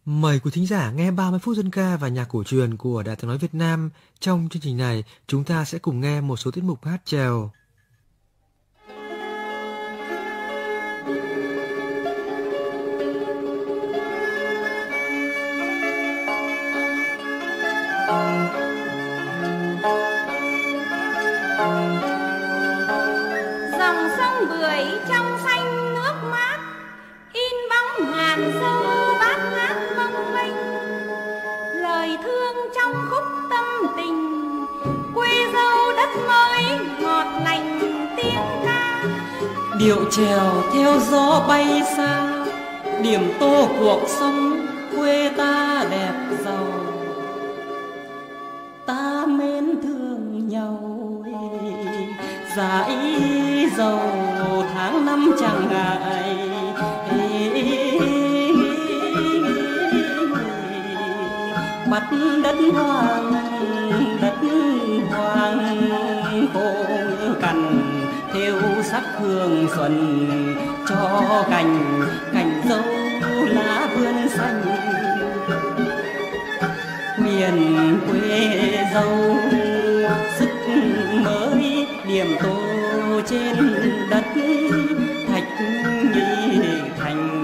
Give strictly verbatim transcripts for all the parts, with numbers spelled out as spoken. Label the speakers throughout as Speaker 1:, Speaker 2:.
Speaker 1: Mời quý thính giả nghe ba mươi phút dân ca và nhạc cổ truyền của Đài Tiếng nói Việt Nam. Trong chương trình này, chúng ta sẽ cùng nghe một số tiết mục hát chèo.
Speaker 2: Dòng sông Bưởi trong xanh nước mát, in bóng ngàn dâu bát ngát mong manh. Lời thương trong khúc tâm tình, quê dâu đất mới ngọt lành tiếng ca.
Speaker 3: Điệu chèo theo gió bay xa, điểm tô cuộc sống quê ta đẹp giàu. Ta mến thương nhau dãi dầu tháng năm chẳng ngại. Bắt đất hoang đất hoang khô cằn, theo sắc hương xuân cho cành cành dâu lá vươn xanh. Miền quê dâu sức mới điểm tô trên đất thạch nhị thành.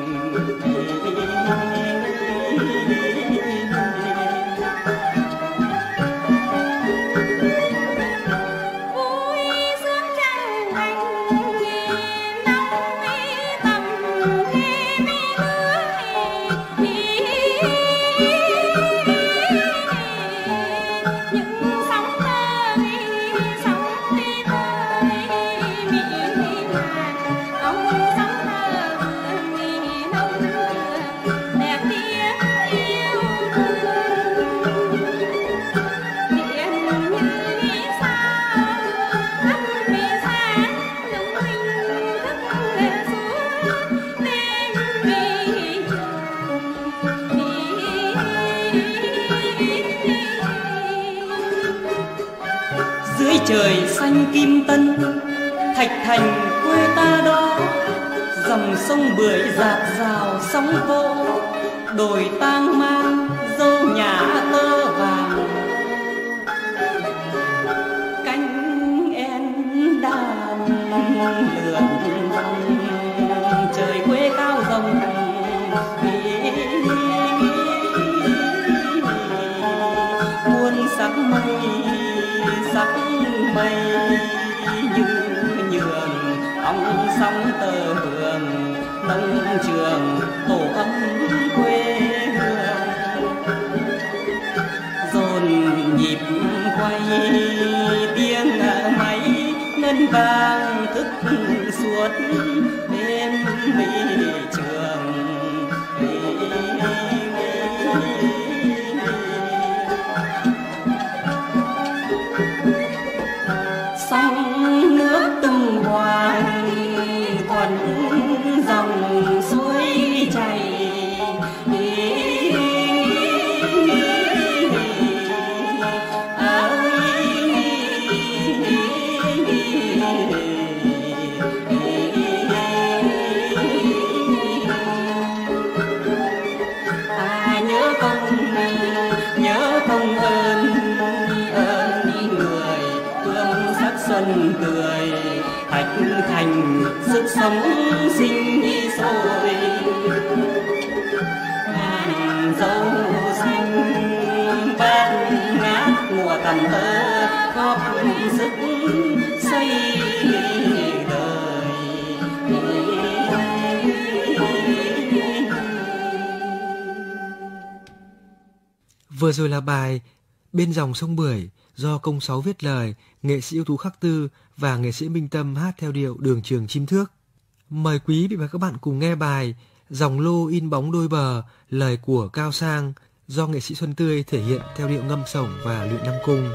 Speaker 3: Trời xanh kim tân, thạch thành quê ta đó. Dòng sông Bưởi dạt dào sóng vỗ, đồi tang mang dâu nhã tơ vàng. Cánh én đàn lượn vòng, trời quê cao rồng. Muôn sắc mây sắc mây như nhường, ong sóng tơ hương nông trường tổ ấm quê hương. Dồn nhịp quay tiếng máy ngân vang thức suốt đêm mỹ trường. Sông nước tung hoài thuận dòng suối chảy. À nhớ công nhớ công ơn ơn người hương sắc xuân cười, thạch thành sức sống sinh sôi. Ngàn dâu xanh bát ngát mùa tầm tơ, góp sức xây đời.
Speaker 1: Vừa rồi là bài Bên dòng sông Bưởi do Công Sáu viết lời, nghệ sĩ ưu tú Khắc Tư và nghệ sĩ Minh Tâm hát theo điệu Đường Trường Chim Thước. Mời quý vị và các bạn cùng nghe bài Dòng lô in bóng đôi bờ, lời của Cao Sang do nghệ sĩ Xuân Tươi thể hiện theo điệu ngâm sổng và luyện Nam Cung.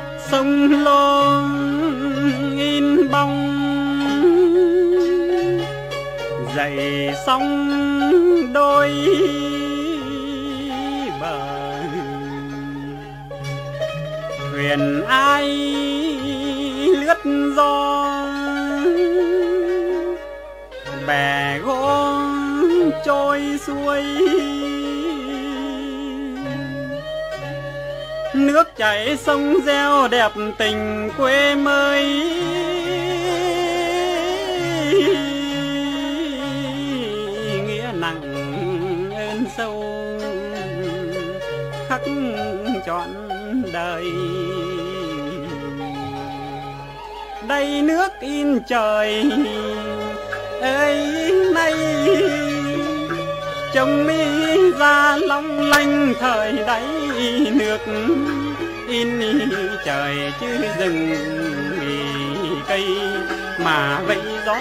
Speaker 3: Sông Lô in bóng
Speaker 4: dậy sóng đôi bờ. Thuyền ai lướt gió, bè gỗ trôi xuôi. Nước chảy sông reo đẹp tình quê mới. Nghĩa nặng ơn sâu khắc trọn đời. Đây nước in trời ơi nay, trông mi ra long lanh thời đáy nước. In trời chứ rừng cây mà vậy gió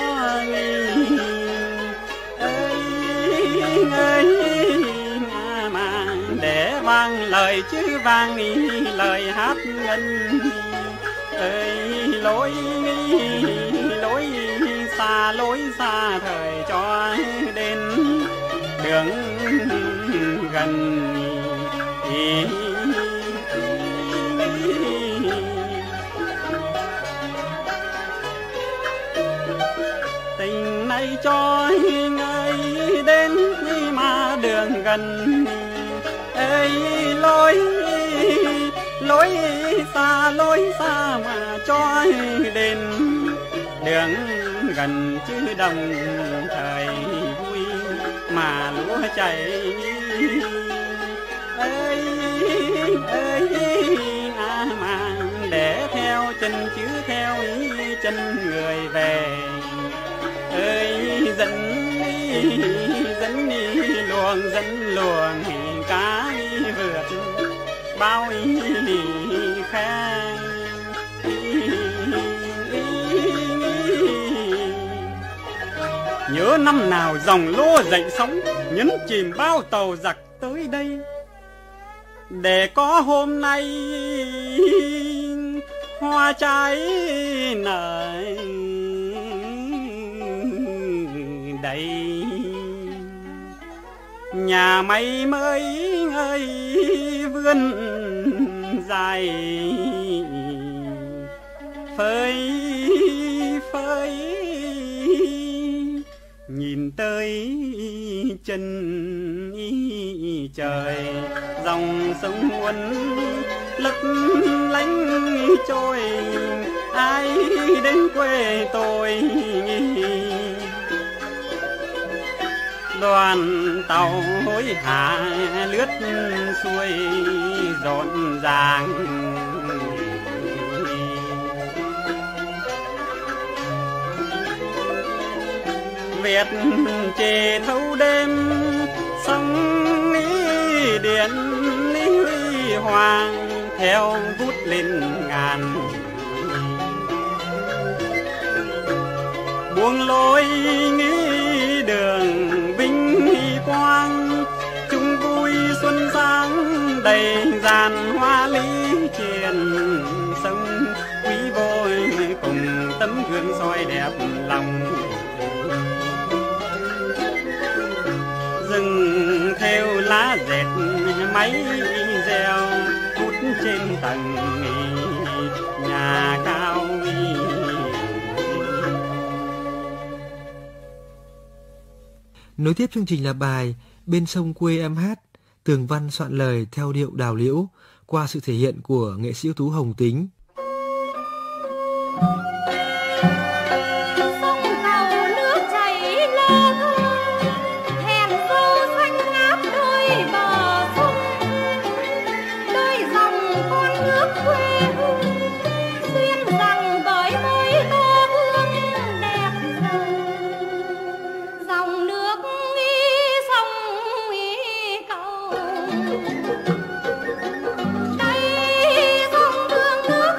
Speaker 4: ơi ơi mà để vang lời chứ vang lời hát ngân ơi. Lối lối xa lối xa thời cho đến đường gần. Tình này cho ngơi đến mà đường gần ơi. Lối lối xa lối xa mà cho đến đường gần chứ đồng thời vui mà lúa chảy ơi ơi à mà để theo chân chứ theo ý chân người về ơi. Dẫn dẫn đi luồng dẫn luồng cá vượt bao ý khe. Nhớ năm nào dòng lô dậy sóng nhấn chìm bao tàu giặc tới đây, để có hôm nay hoa trái nở đầy. Nhà máy mới ơi vươn dài phơi phơi nhìn tới chân trời. Dòng sông uốn lấp lánh trôi ai đến quê tôi. Đoàn tàu hối hả lướt xuôi rộn ràng, Việt chề thâu đêm sông ý điện huy hoàng theo vút lên ngàn. Buông lối nghĩ đường vinh quang, chung vui xuân sáng đầy dàn hoa lý triền sông quý vôi cùng tấm gương soi đẹp lòng. Rừng theo lá dệt máy reo vút trên tầng nhà cao.
Speaker 1: Nối tiếp chương trình là bài Bên sông quê em hát, tường văn soạn lời theo điệu đào liễu qua sự thể hiện của nghệ sĩ ưu tú Hồng Tính.
Speaker 2: Đây sông Thương nước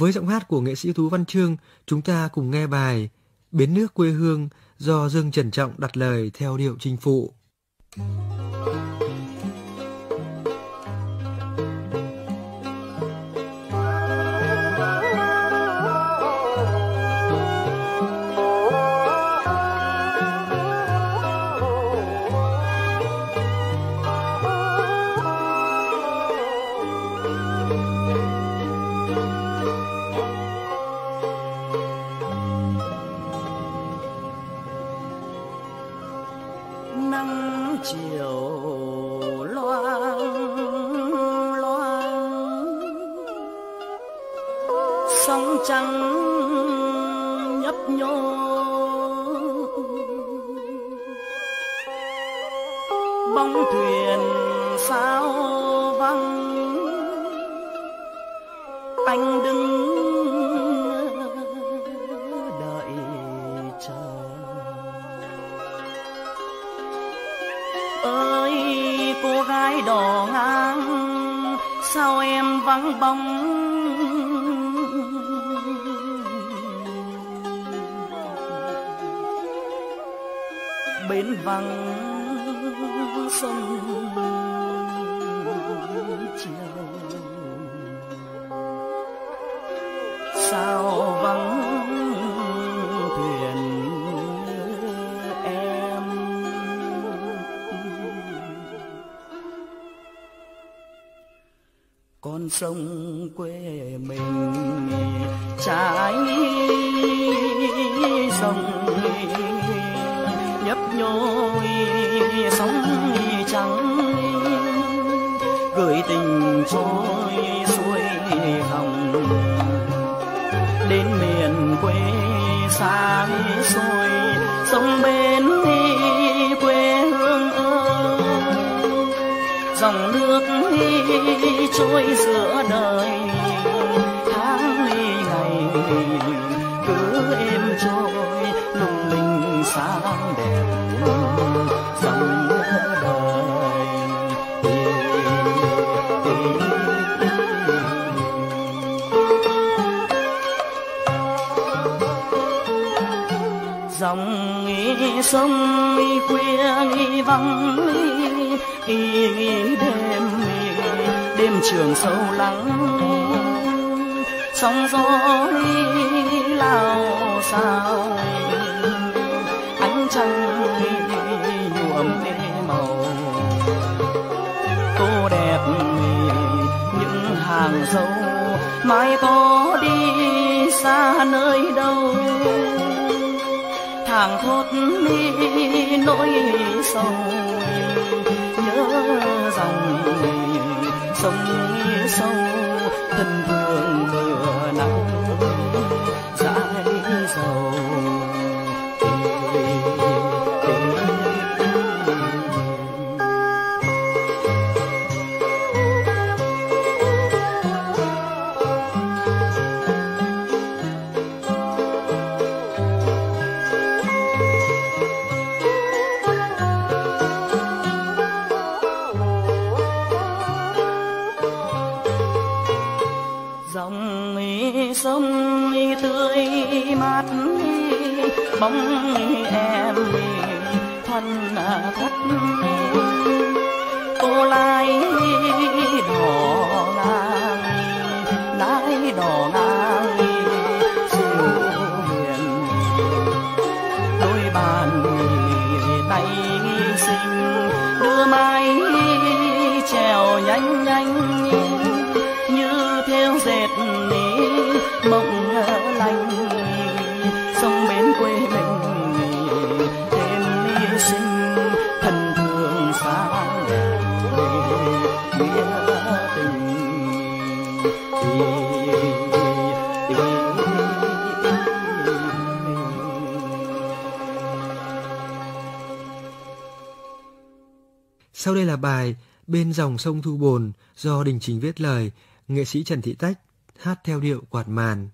Speaker 1: Với giọng hát của nghệ sĩ ưu tú Văn Chương, chúng ta cùng nghe bài Bến nước quê hương do Dương Trần Trọng đặt lời theo điệu Chinh Phụ.
Speaker 3: Nắng chiều loang loang, sóng trắng nhấp nhô, bóng thuyền sao vắng, anh đứng đợi chờ. Ơi cô gái đò ngang, sao em vắng bóng, bến vắng sông chiều, sao vắng thuyền em. Con sông quê mình trái sông nhấp nhô sóng trắng, gửi tình trôi xuôi dòng đến miền quê xa xôi. Sông bên quê hương ơi, dòng nước trôi giữa đời, tháng ngày cứ êm trôi lung linh sáng đẹp dòng đời. Dòng sông khuya vắng đêm, đêm trường sâu lắng, sóng gió lao sao, ánh trăng nhuộm màu tô đẹp những hàng dâu. Mai có đi xa nơi đâu, thảng thốt đi nỗi sầu, nhớ dòng sông sâu thân thương mưa nắng dãi dầu. Sông tươi mát bóng em thân thất, cô lái đò ngang, lái đò ngang siêu huyền, đôi bàn tay xinh đưa mái chèo nhanh nhanh như theo dệt mộng lành. Sông bến quê mình thêm sinh thân thương sáng đẹp nghĩa tình.
Speaker 1: Sau đây là bài Bên dòng sông Thu Bồn do Đình Trình viết lời, nghệ sĩ Trần Thị Tách hát theo điệu quạt màn.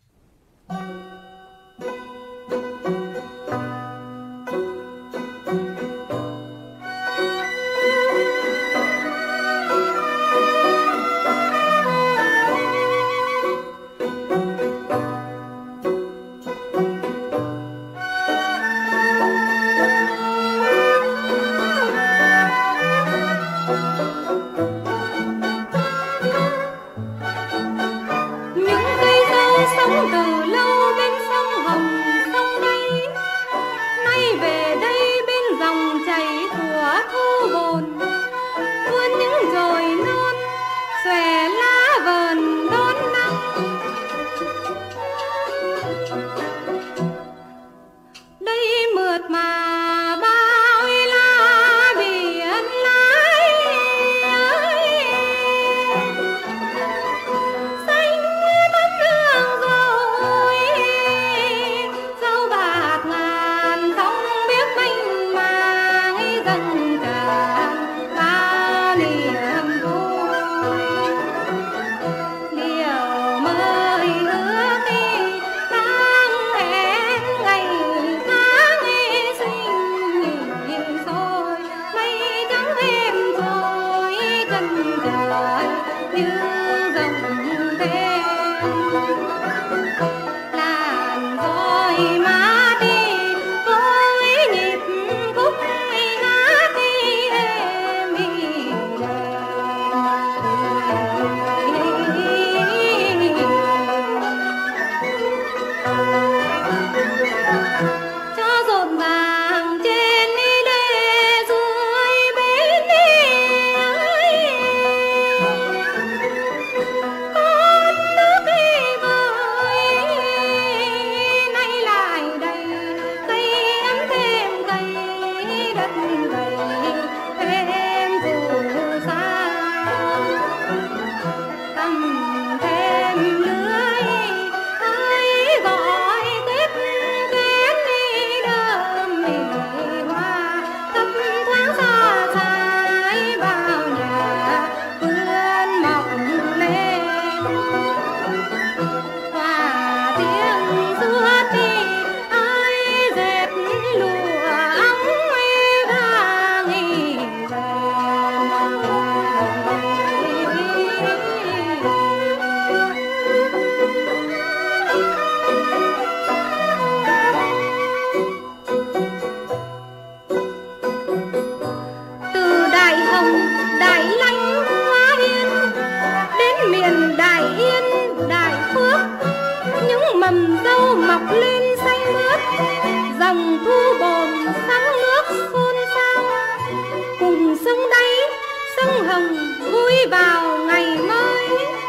Speaker 2: dòng thu bồn sóng nước xôn xao, cùng sông đáy sông Hồng vui vào ngày mới.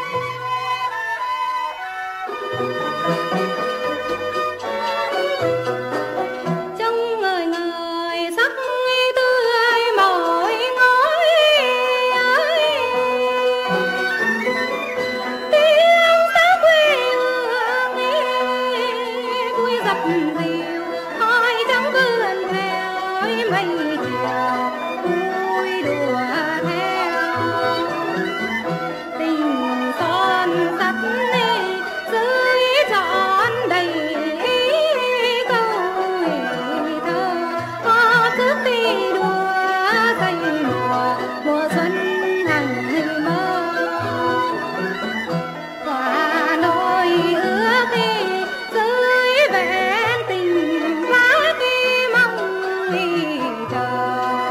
Speaker 2: Trông người người sắc tươi mỏi ngói ơi, tiếng sáo quê hương vui dập dìu, hỏi trong vườn theo mây chiều vui đùa theo. Tình son sắt dưới trọn đầy câu thơ, họ cứ đi đùa cây mùa mùa xuân hằng mơ. Và nỗi ước dưới vẹn tình vác mong chờ.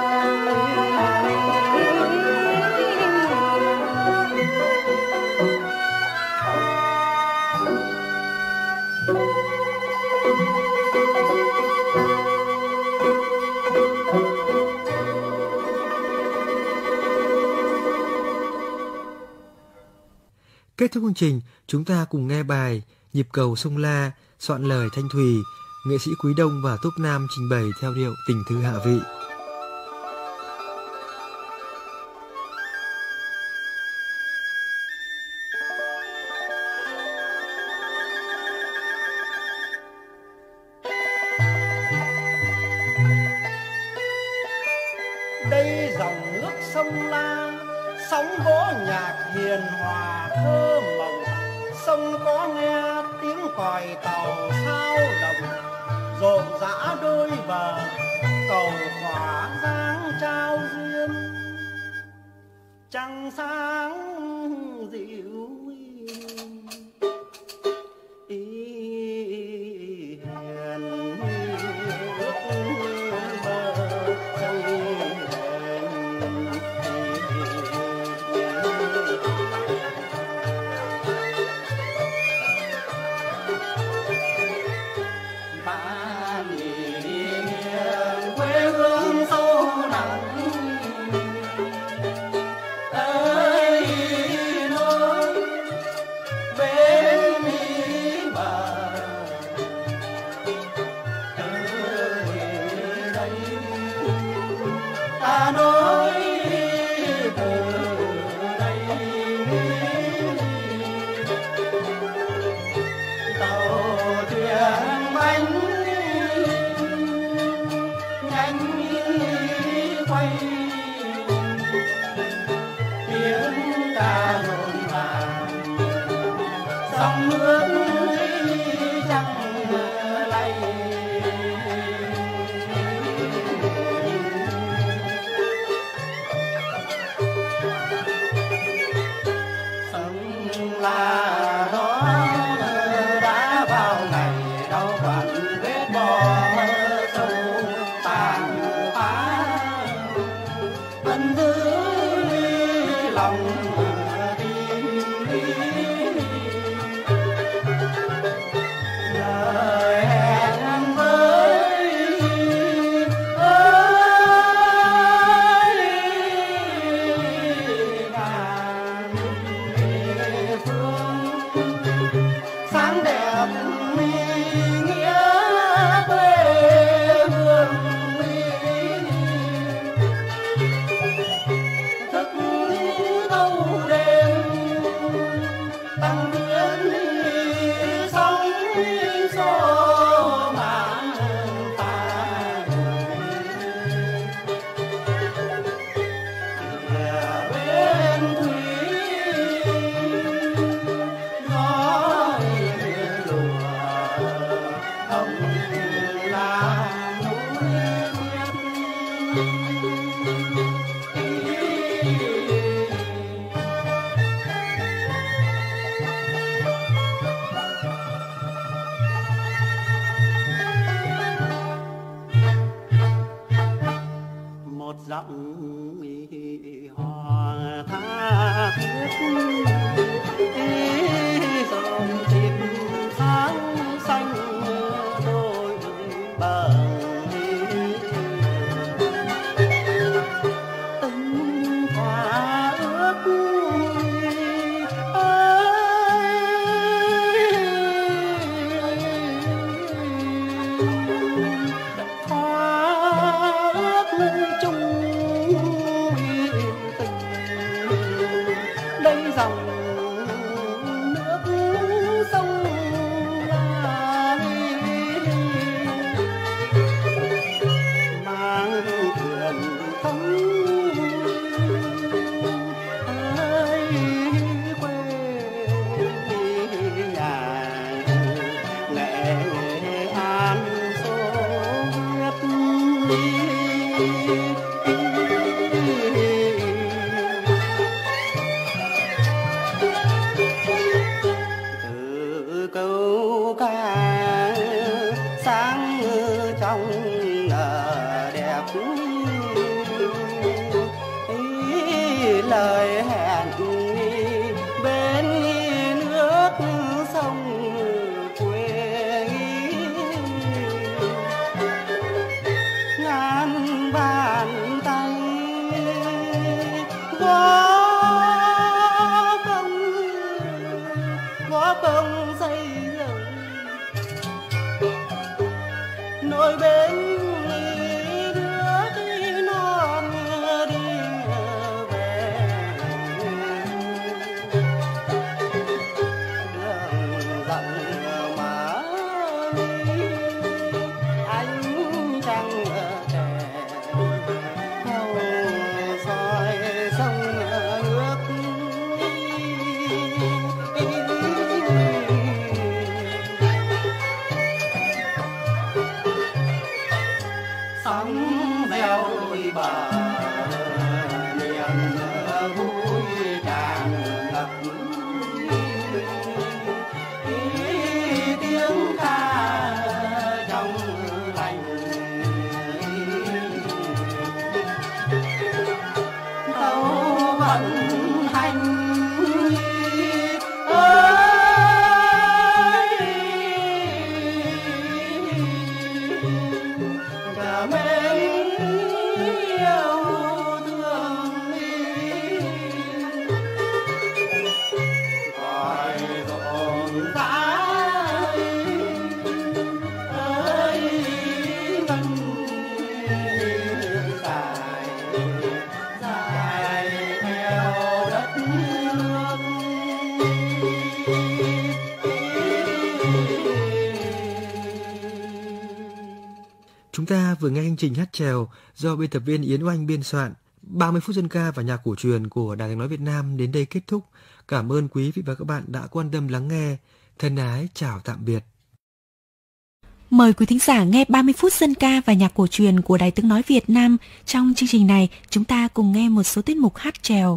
Speaker 1: Kết thúc chương trình, chúng ta cùng nghe bài Nhịp cầu sông La, soạn lời Thanh Thùy, nghệ sĩ Quý Đông và Tốp Nam trình bày theo điệu Tình thư hạ vị.
Speaker 5: Đây dòng nước sông La, sóng vỗ nhạc hiền hòa thơ mộng. Sông có nghe tiếng còi tàu sao động, rộn rã đôi bờ cầu khỏa dáng trao duyên. Trăng sáng dịu ý hiền ước mơ sông hò tha thiết dòng chim sáng xanh đôi hoa ước chung tình. Đây dòng nước sông La mang truyền thống ơi quê nhà Nghệ An Xô Viết. Từ câu ca sáng trong nở đẹp, lời hẹn bên nước sông quê, ngàn bàn tay góp công góp công xây dựng nỗi bên nước non đi về. Đường rộng mà ánh trăng trẻ thâu soi sông nước. Sóng reo đôi bờ niềm vui tràn ngập, tiếng ca trong lành tàu vận hành ơi cả mến yêu thương còi rộn rã ơi ngân dài dài theo đất nước.
Speaker 1: Chúng ta vừa nghe hành trình hát chèo do biên tập viên Yến Oanh biên soạn. ba mươi phút dân ca và nhạc cổ truyền của Đài Tiếng nói Việt Nam đến đây kết thúc. Cảm ơn quý vị và các bạn đã quan tâm lắng nghe. Thân ái chào tạm biệt.
Speaker 6: Mời quý thính giả nghe ba mươi phút dân ca và nhạc cổ truyền của Đài Tiếng nói Việt Nam. Trong chương trình này, chúng ta cùng nghe một số tiết mục hát chèo.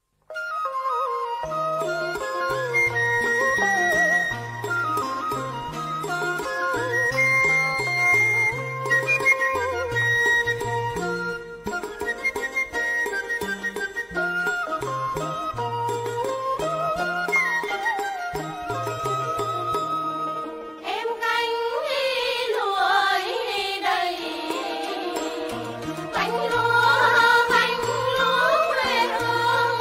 Speaker 2: Em cánh lúa đầy, cánh lúa cánh lúa quê hương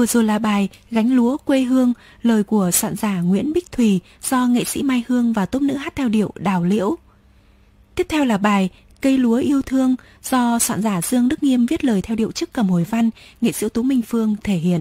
Speaker 6: Vừa rồi là bài Gánh lúa quê hương, lời của soạn giả Nguyễn Bích Thùy do nghệ sĩ Mai Hương và tốp nữ hát theo điệu Đào Liễu. Tiếp theo là bài Cây lúa yêu thương do soạn giả Dương Đức Nghiêm viết lời theo điệu Trức Cầm Hồi Văn, nghệ sĩ ưu tú Minh Phương thể hiện.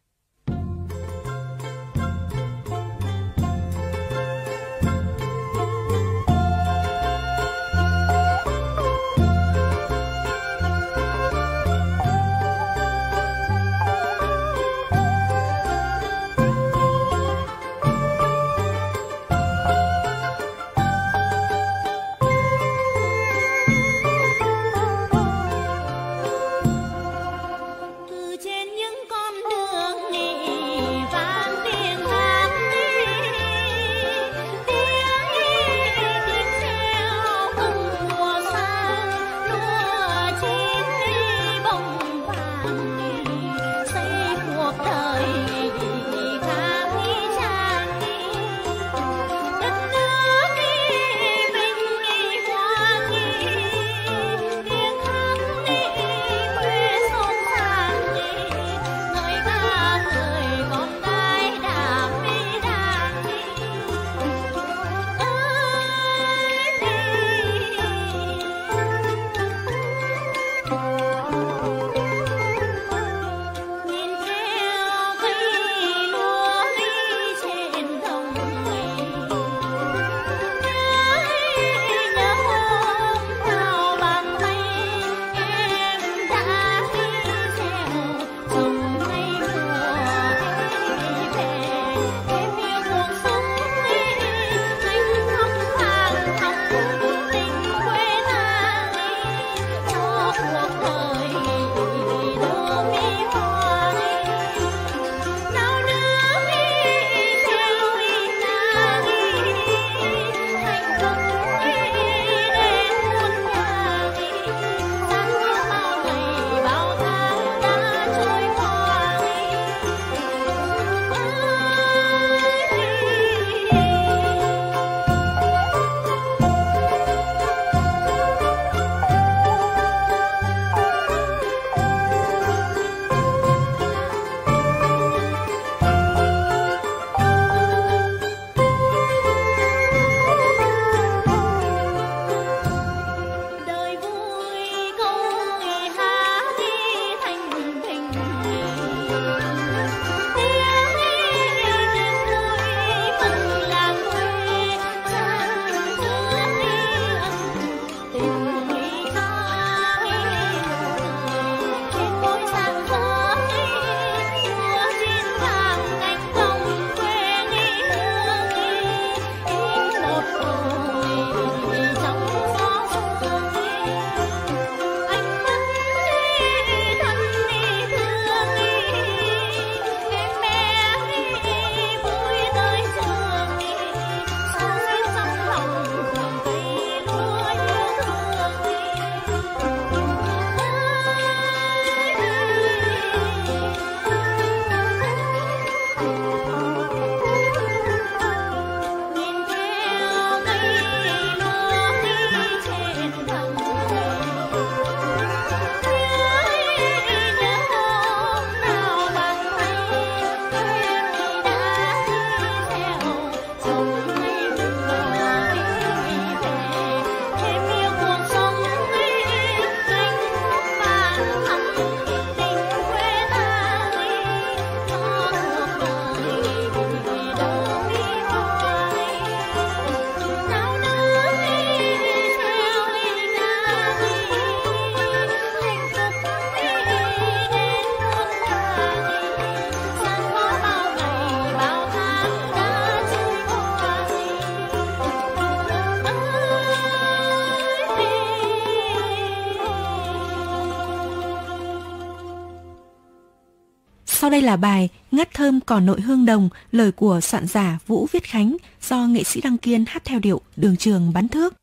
Speaker 6: Sau đây là bài Ngắt thơm cỏ nội hương đồng, lời của soạn giả Vũ Viết Khánh do nghệ sĩ Đăng Kiên hát theo điệu Đường Trường Bắn Thước.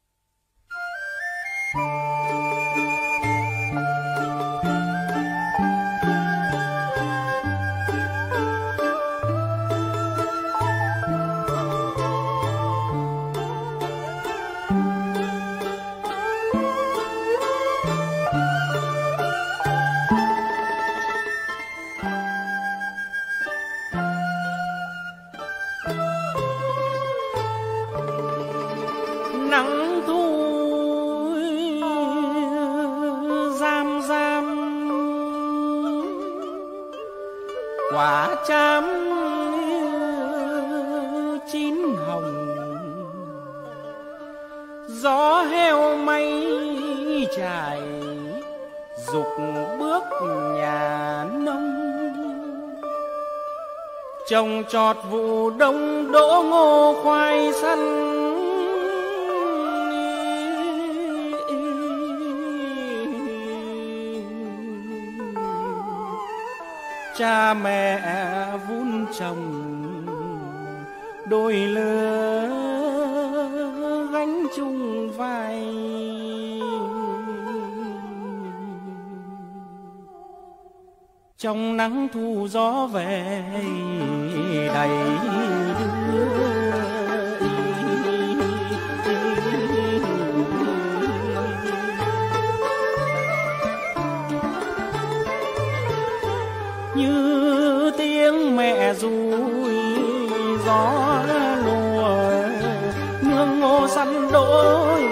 Speaker 5: nắng thu giam giam, quả chám chín hồng, gió heo mây trải dục bước nhà nông. Trồng trọt vụ đông đỗ ngô khoai sắn, cha mẹ vun trồng đôi lứa gánh chung vai. Trong nắng thu gió về đầy đưa, như tiếng mẹ ru gió lùa nương ngô săn đôi.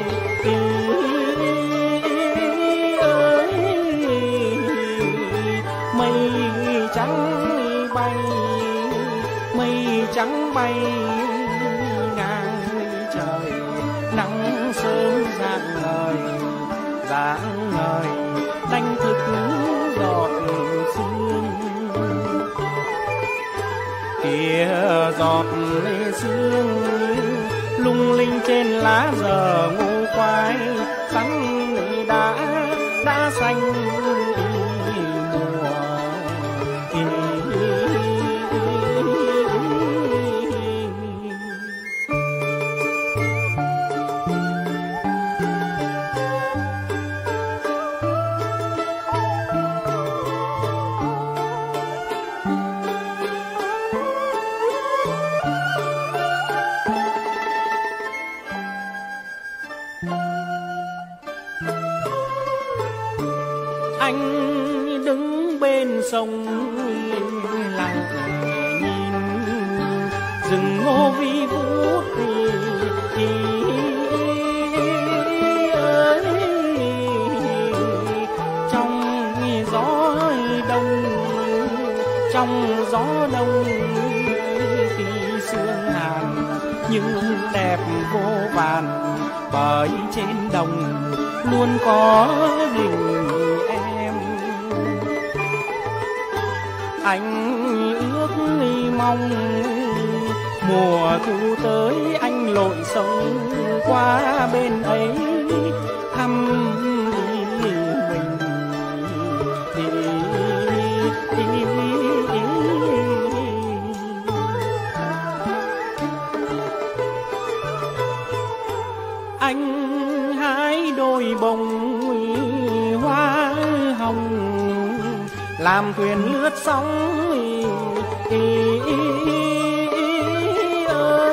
Speaker 5: Trắng bay ngang trời, nắng sớm rạng ngời rạng ngời đánh thức giọt sương. Kia giọt sương lung linh trên lá giờ ngô khoai sắn đã đã xanh mùa. Anh đứng bên sông lặng nhìn rừng ngô vi vút ơi, trong gió đông trong gió đông khi sương hàn nhưng đẹp vô vàn, bởi trên đồng luôn có đình em. Anh ước mong mùa thu tới anh lội sông qua bên ấy thăm đi mình đi, đi, đi, đi. Anh hái đôi bông hoa hồng làm thuyền lướt sóng ơi,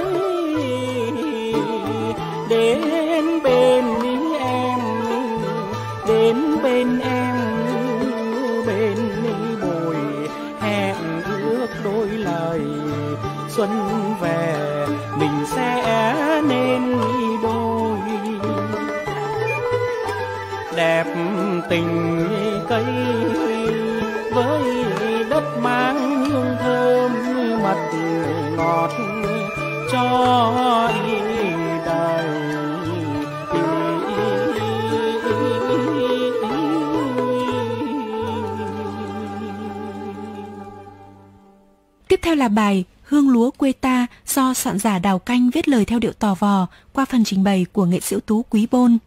Speaker 5: đến bên em đến bên em bên bồi hẹn ước đôi lời xuân về mình sẽ nên đôi. Đẹp tình cây với đất mang hương thơm mật ngọt cho đời.
Speaker 6: Tiếp theo là bài Hương lúa quê ta do soạn giả Đào Canh viết lời theo điệu tò vò qua phần trình bày của nghệ sĩ ưu tú Quý Bôn.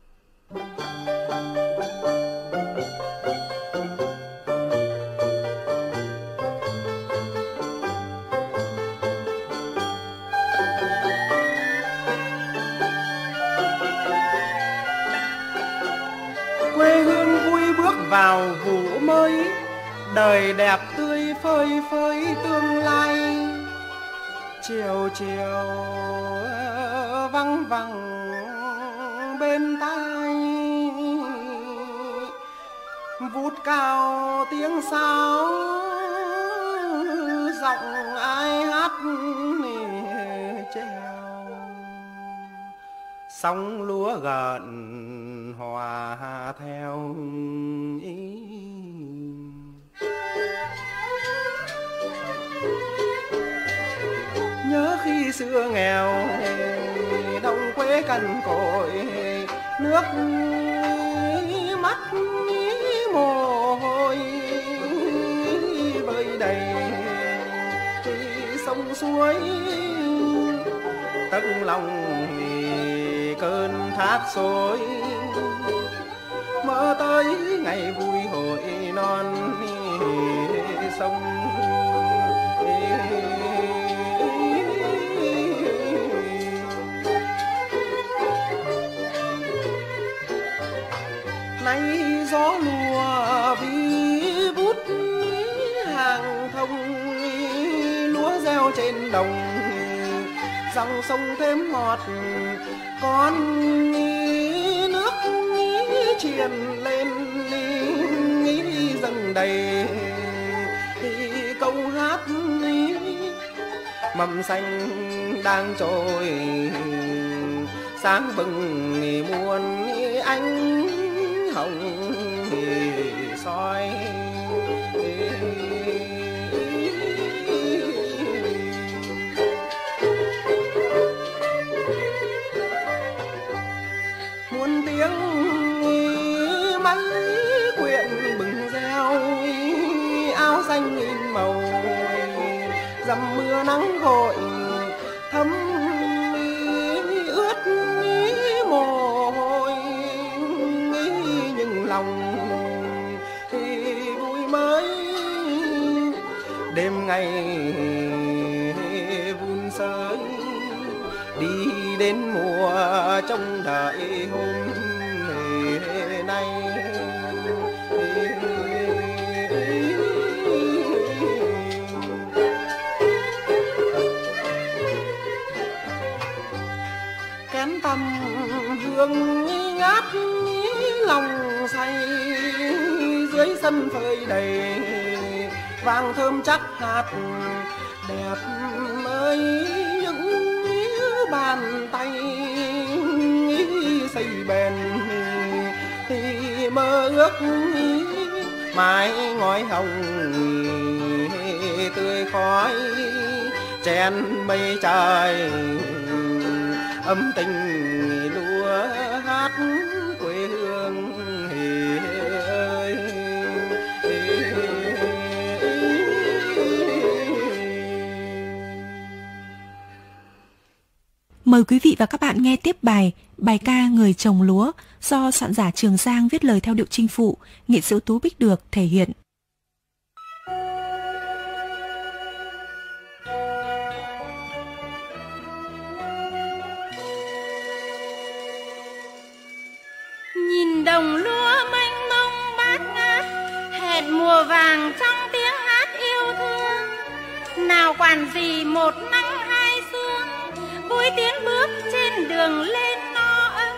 Speaker 5: Quê hương vui bước vào vụ mới, đời đẹp tươi phơi phới tương lai. Chiều chiều văng vẳng bên tai, vút cao tiếng sáo giọng ai hát trèo. sóng lúa gần hòa theo ý. Nhớ khi xưa nghèo đồng quê cằn cội, nước mắt mồ hôi vơi đầy sông suối, tận lòng cơn thác xối, mơ tới ngày vui hội non sông. Nay gió lùa vi vút hàng thông, lúa gieo trên đồng, dòng sông thêm ngọt, con nước triền lên dâng đầy câu hát mầm xanh đang trôi sáng bừng muôn ánh hồng soi. Muôn tiếng máy quyện bừng reo, áo xanh in màu dầm mưa nắng vội thấm ướt mồ hôi, nhưng lòng thì vui mới đêm ngày vun sới, đi đến mùa trông đợi hôm nay. Kén tầm hương ngát lòng say, dưới sân phơi đầy vàng thơm chắc hạt đẹp ơi, những bàn tay xây bền thì mơ ước mái ngói hồng tươi khói chén mây trời âm tình lúa hát quê hương ơi.
Speaker 6: Mời quý vị và các bạn nghe tiếp bài Bài ca Người trồng lúa do soạn giả Trường Giang viết lời theo điệu Chinh Phụ, nghệ sĩ ưu tú Bích Được thể hiện.
Speaker 2: Nhìn đồng lúa mênh mông bát ngát, hẹn mùa vàng trong tiếng hát yêu thương. Nào quản gì một nắng hai sương, vui tiến bước trên đường lên no ấm.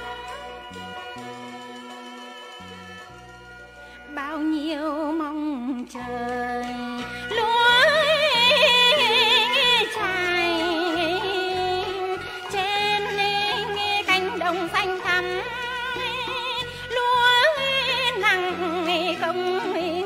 Speaker 2: Bao nhiêu mong trời lúa trải trên cánh đồng xanh thẳm, lúa nặng công người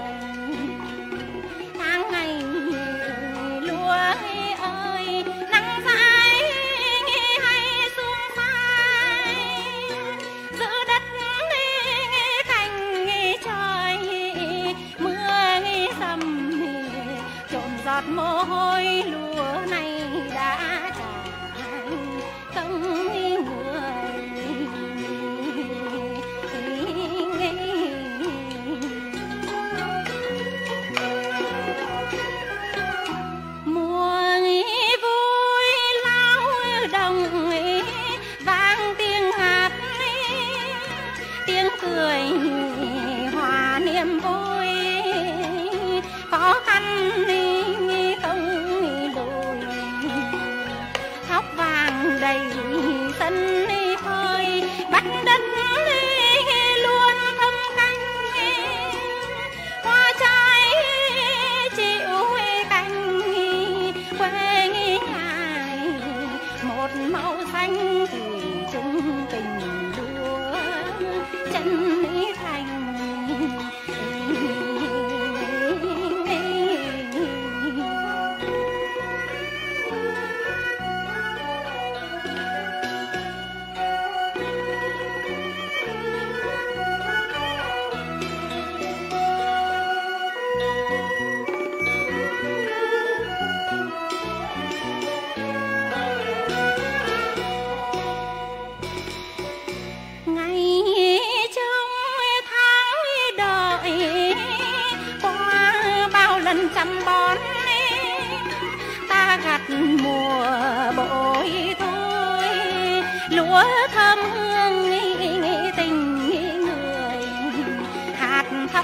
Speaker 2: tháng ngày lúa ơi nắng dãi hay xuống phai, giữ đất cành trời mưa dầm trộn giọt mồ hôi lúa này đã trải công người. Cười hòa niềm vui, khó khăn không lùi, thóc vàng đầy sân phơi, bắt đất luôn thâm canh, hoa trái chịu canh quê ngài một màu xanh thủy chung.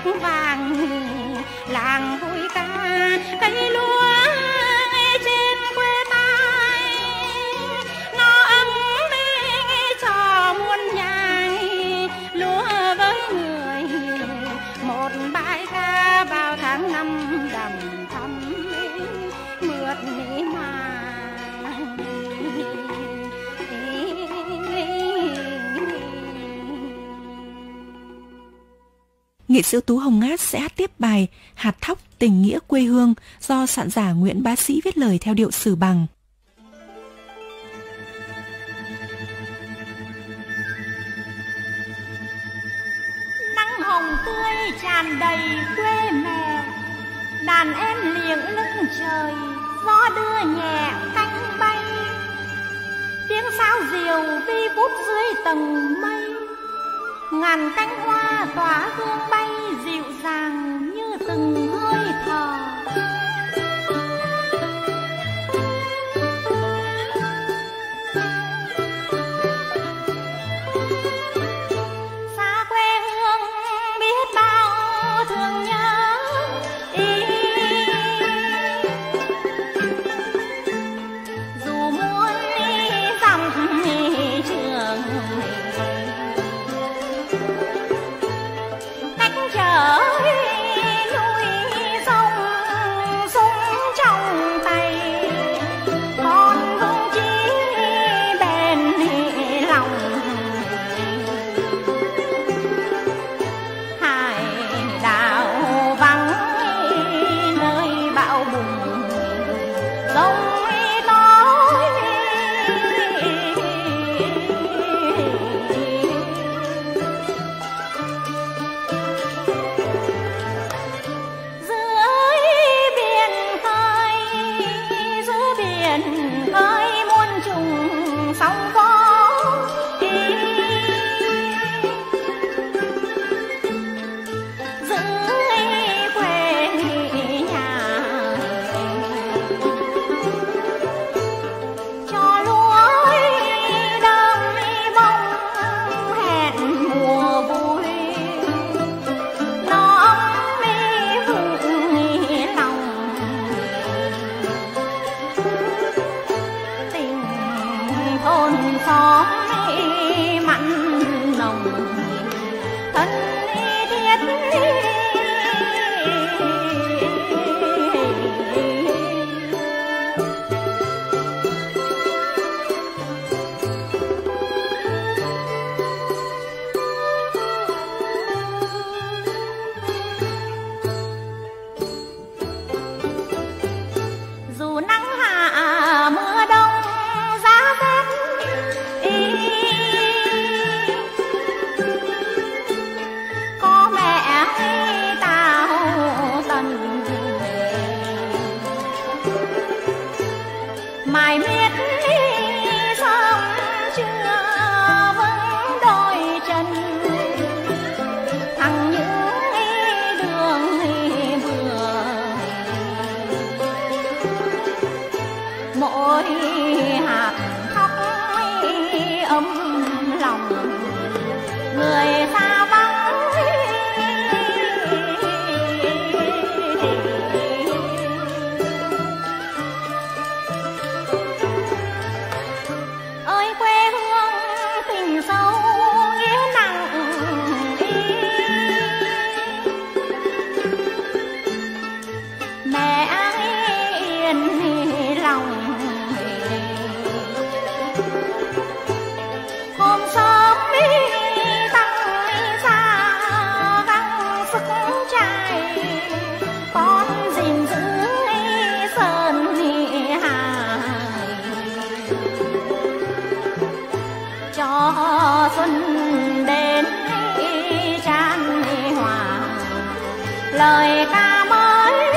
Speaker 2: vàng, làng vui ca cây lúa nghe trên quê ta, nó ấm cho muôn nhà, lúa với người một bài ca vào tháng năm đầm thắm mượt mà.
Speaker 6: Nghệ sĩ ưu tú Hồng Ngát sẽ hát tiếp bài Hạt thóc tình nghĩa quê hương do soạn giả Nguyễn Bá Sĩ viết lời theo điệu Sử Bằng.
Speaker 2: Nắng hồng tươi tràn đầy quê mẹ, đàn em liệng lưng trời, gió đưa nhẹ cánh bay, tiếng sáo diều vi vút dưới tầng mây, ngàn cánh hoa tỏa hương bay dịu dàng như từng hơi thở. Xa quê hương biết bao thương nhớ ý, dù muốn dặm trường trời núi sông súng trong tay, con không chỉ bền lòng, hải đảo vắng nơi bão bùng sông tối. Mãi miết sớm chưa vững đôi chân, thằng những đường vừa mỗi hạt khóc ấm lòng người xa vắng. Cho xuân đến tràn hòa lời ca mới.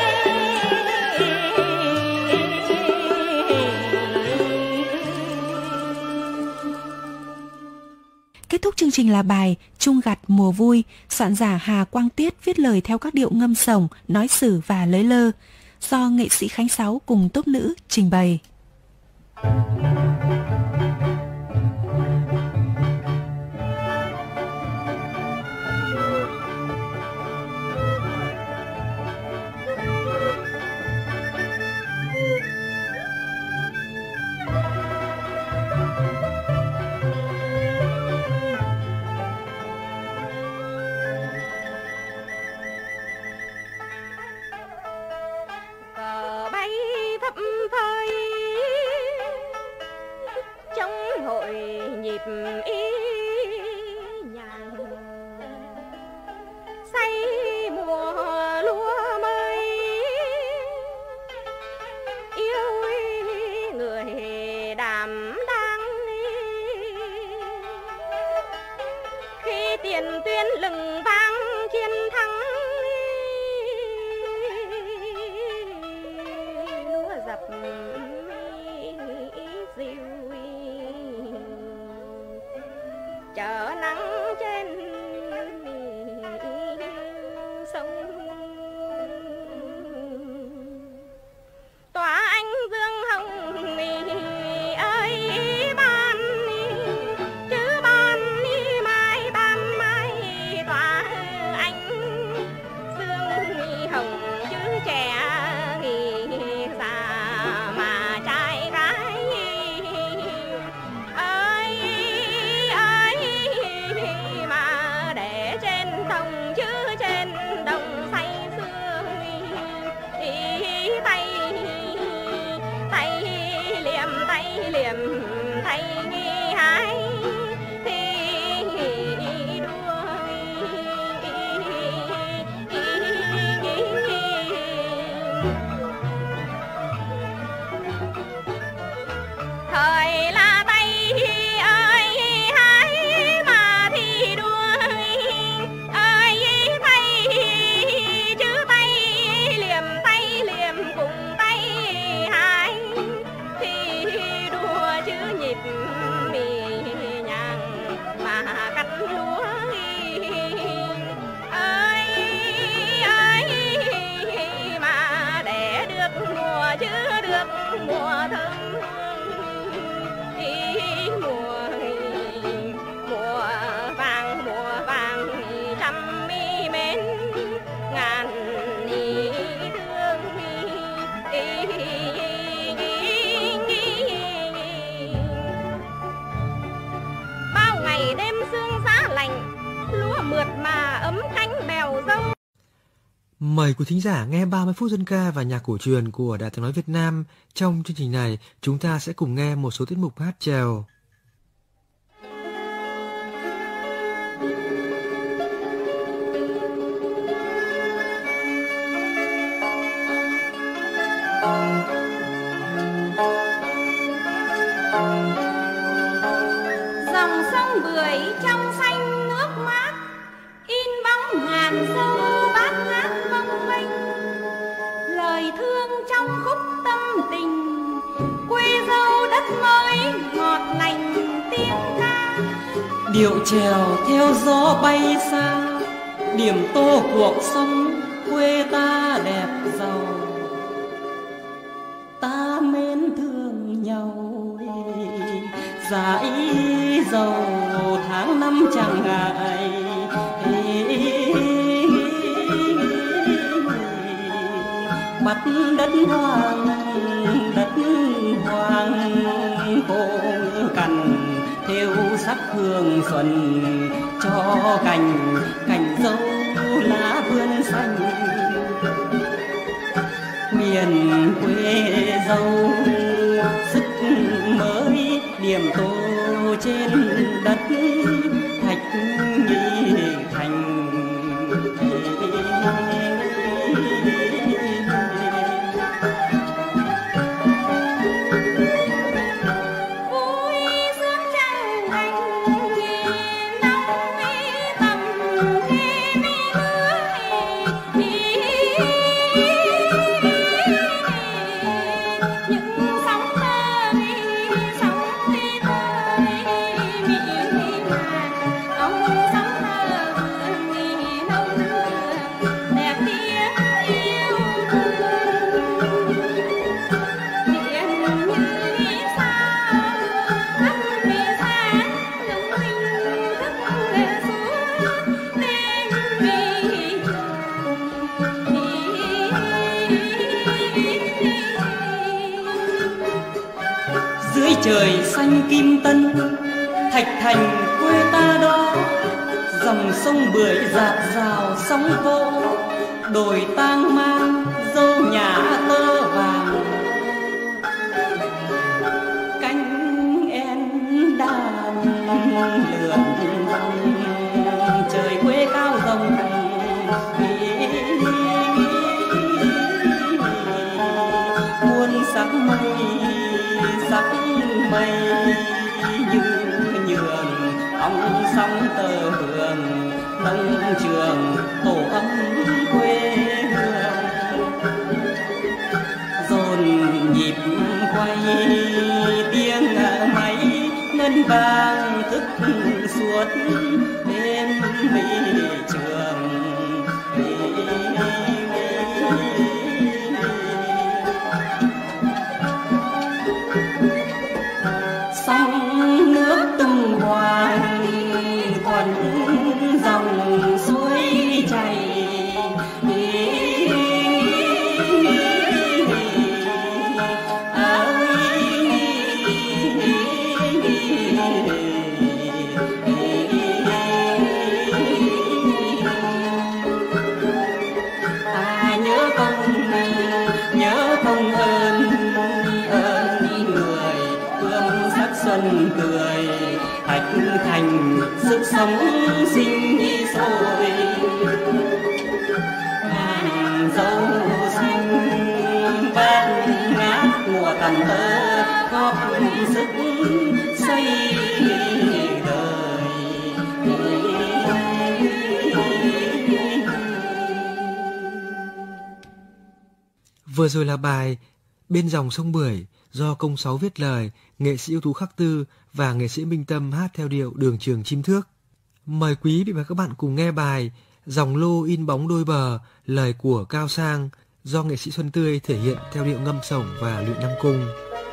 Speaker 6: Kết thúc chương trình là bài Chung gặt mùa vui, soạn giả Hà Quang Tiết viết lời theo các điệu ngâm sổng, nói sử và lới lơ, do nghệ sĩ Khánh Sáu cùng tốp nữ trình bày.
Speaker 2: tiền tuyến lừng vang chiến thắng, lúa dập diêu chở nắng trên sông. Tỏa ánh dương hồng ơi ban, chứ ban mai ban mai tỏa ánh dương hồng, chứ trẻ già mà trai gái ơi ơi, mà để trên đồng chứ trên đồng say sương tay tay liềm tay liềm tay nghi hái thì đua thời là tay ơi hái mà thì đua ơi tay, chứ tay liềm tay liềm cùng tay hái thì đua, chứ nhịp mì nhàng mà cắt lúa ơi ơi, mà để được mùa chứ được mùa thơm mùa mùa vàng mùa vàng trăm mi mến ngàn ni thương. Bao ngày đêm sương giá lạnh, lúa mượt mà ấm cánh bèo dâu.
Speaker 1: Mời quý thính giả nghe ba mươi phút dân ca và nhạc cổ truyền của Đài Tiếng nói Việt Nam. Trong chương trình này, chúng ta sẽ cùng nghe một số tiết mục hát chèo.
Speaker 2: Dòng sông Bưởi trong xanh nước mát, in bóng ngàn dâu bát ngát mong mênh. Lời thương trong khúc tâm tình, quê dâu đất mới ngọt lành tiếng ca.
Speaker 3: Điệu chèo theo gió bay xa, điểm tô cuộc sống quê ta đẹp giàu. Ta mến thương nhau dãi dầu tháng năm chẳng ngại, bắt đất hoang đất hoang khô cằn theo sắc hương xuân cho cành cành dâu lá vươn xanh. Miền quê dâu sức mới điểm tô trên đất thạch nghi thành. Trời xanh kim tân thạch thành quê ta đó, dòng sông Bưởi dạt dào sóng vỗ, đồi tang mang dâu nhã tơ vàng. Cánh én đàn lượn vòng, trời quê cao rồng muôn sắc mây sắc mây như nhường ong sóng tơ hương nông trường tổ ấm quê hương, dồn nhịp quay tiếng máy ngân vang thức suốt đêm mỹ trường. Sông nước tung hoài thuần dòng suối chảy, à nhớ công nhớ công ơn ơn người ươm sắc xuân cười thạch thành sức sống sinh sôi. Ngàn dâu xanh bát ngát mùa tàn tơ góp sức xây đời.
Speaker 1: Vừa rồi là bài Bên dòng sông Bưởi do Công Sáu viết lời, nghệ sĩ ưu tú Khắc Tư và nghệ sĩ Minh Tâm hát theo điệu Đường Trường Chim Thước. Mời quý vị và các bạn cùng nghe bài Dòng lô in bóng đôi bờ, lời của Cao Sang do nghệ sĩ Xuân Tươi thể hiện theo điệu ngâm sổng và luyện nam cung.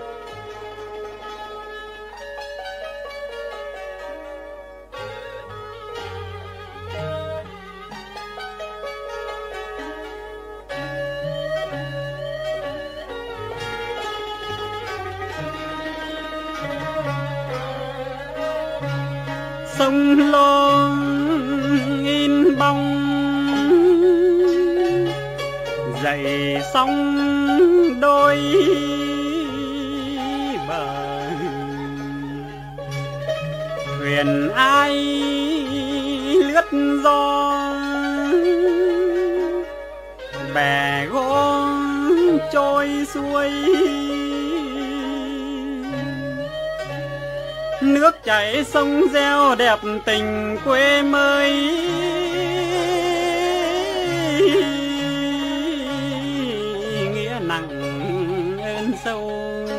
Speaker 4: Sông lô in bóng dậy sóng đôi bờ, thuyền ai lướt gió bè gỗ trôi xuôi. Nước chảy sông reo đẹp tình quê mới, nghĩa nặng ơn sâu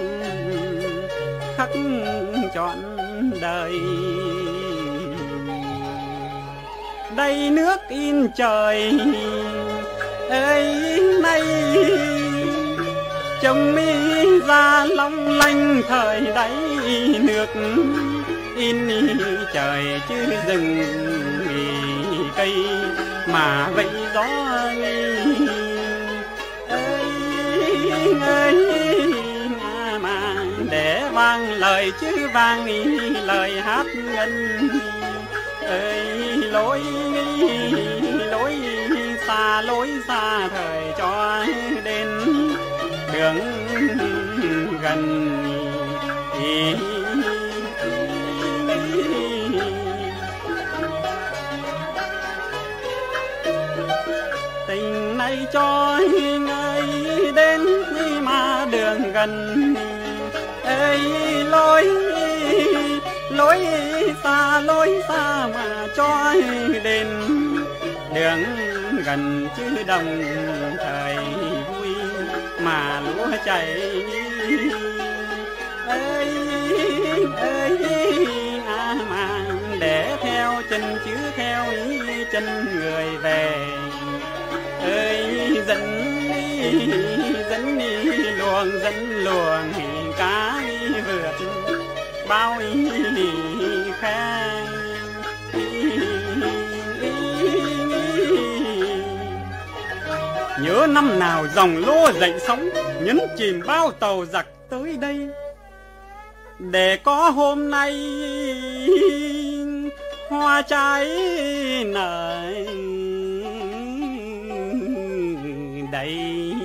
Speaker 4: khắc trọn đời. Đây nước in trời ơi nay, trông mi ra long lanh thời đáy nước in trời chứ rừng cây mà vậy gió ơi ơi mà để vang lời chứ vang lời hát ngân ơi. Lối lối xa lối xa thời cho đến đường gần. Tình này cho ngơi đến mà đường gần ơi. Lối lối xa lối xa mà cho đến đường gần chứ đồng thời vui mà lúa chảy ơi ơi à mà để theo chân chứ theo ý chân người về ơi. Dẫn dẫn đi luồng dẫn luồng cá đi vượt bao ý khe. Nhớ năm nào dòng lô dậy sóng nhấn chìm bao tàu giặc tới đây, để có hôm nay hoa trái nở đầy.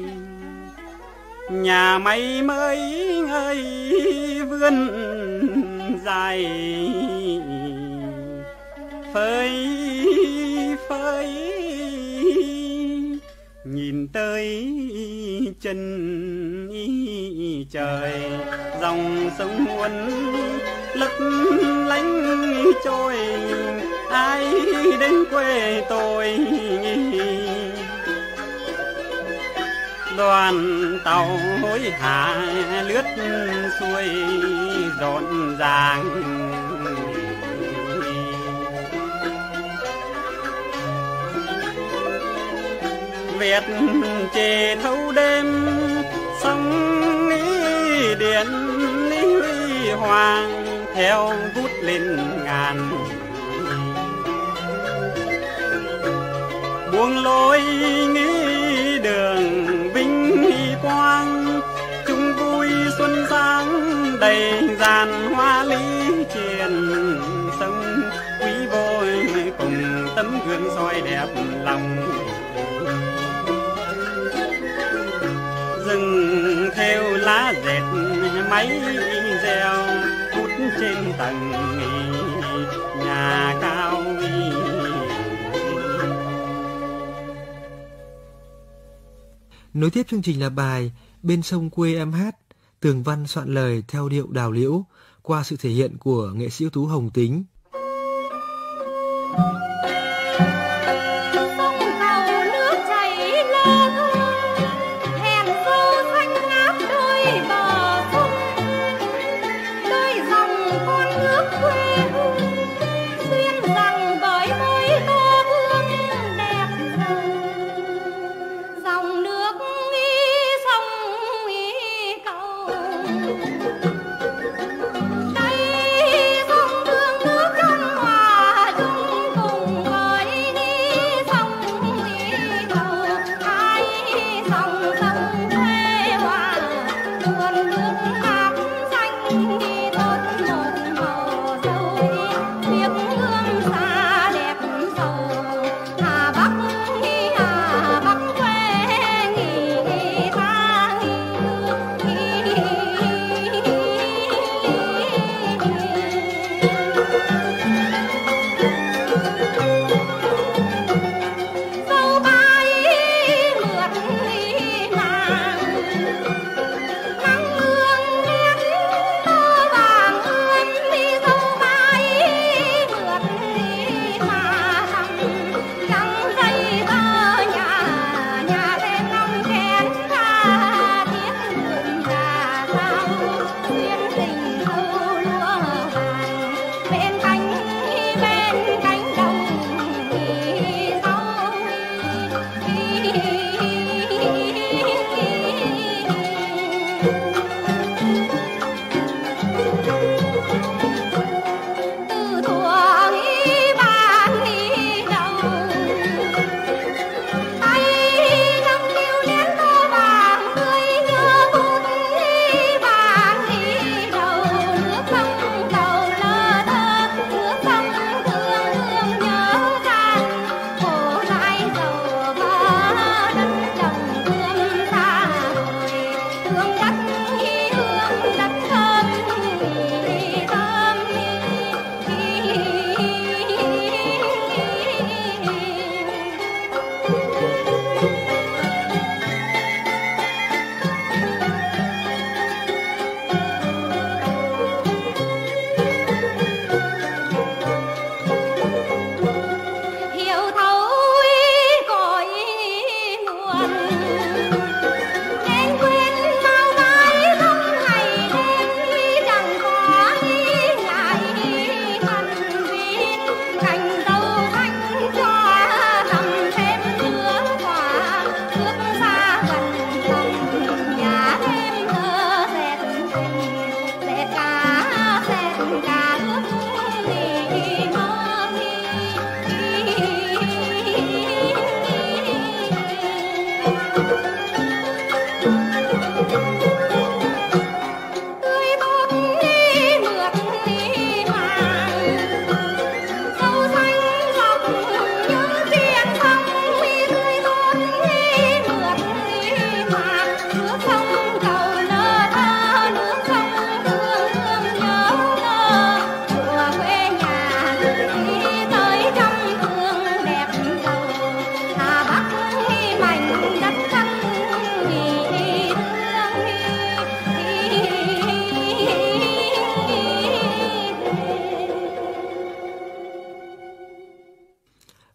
Speaker 4: Nhà máy mới ơi vươn dài phơi phơi nhìn tới chân trời. Dòng sông uốn lấp lánh trôi, ai đến quê tôi. Đoàn tàu hối hả lướt xuôi rộn ràng, Việt chề thâu đêm sông ý điện ý huy hoàng theo vút lên ngàn. Buông lối nghĩ đường vinh quang, chung vui xuân sáng đầy dàn hoa lý triền sông quý vôi cùng tấm gương soi đẹp lòng. Rừng theo lá dệt máy reo hút trên tầng nhà cao.
Speaker 1: Nối tiếp chương trình là bài Bên sông quê em hát, tường văn soạn lời theo điệu đào liễu qua sự thể hiện của nghệ sĩ ưu tú Hồng Tính.
Speaker 2: Đây dòng đường nước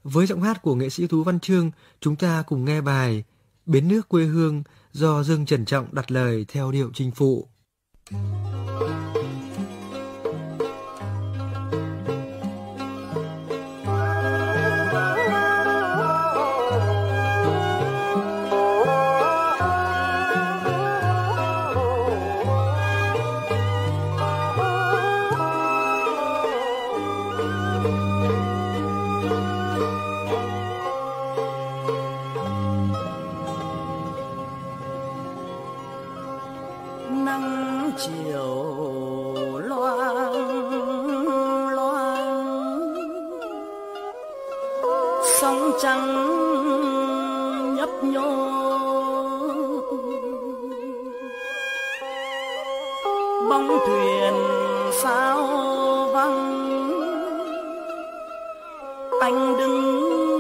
Speaker 1: Với giọng hát của nghệ sĩ ưu tú Văn Chương, chúng ta cùng nghe bài Bến nước quê hương do Dương Trần Trọng đặt lời theo điệu Chinh Phụ.
Speaker 7: Nắng chiều loang loang, sóng trắng nhấp nhô, bóng thuyền sao vắng, anh đứng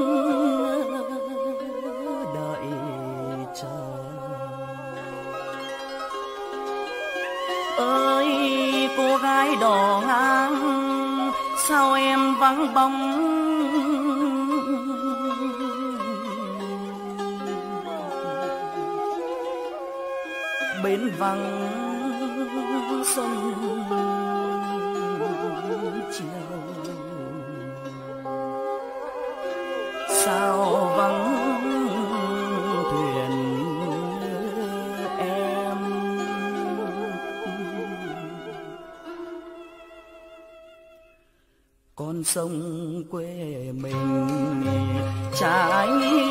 Speaker 7: đợi chờ. Ơi cô gái đò ngang, sao em vắng bóng, bến vắng sông chiều, sao vắng thuyền em. Con sông quê mình trái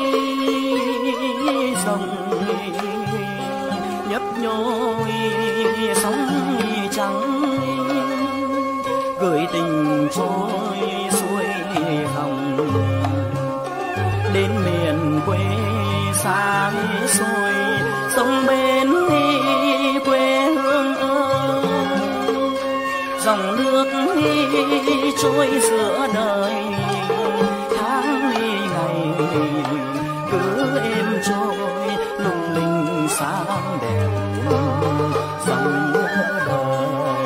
Speaker 7: sông nhấp nhô sóng trắng, gửi tình trôi xuôi dòng đến miền quê xa xôi. Sông bên quê hương ơi, dòng nước trôi giữa đời, tháng ngày cứ êm trôi lung linh sáng đẹp dòng đời.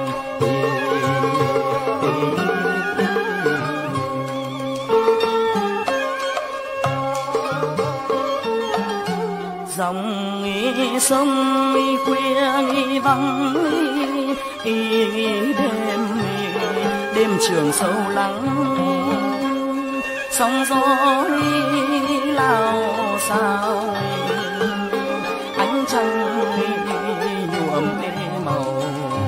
Speaker 7: Dòng sông khuya vắng đêm, đêm trường sâu lắng, sóng gió lao sao, ánh trăng nhuộm màu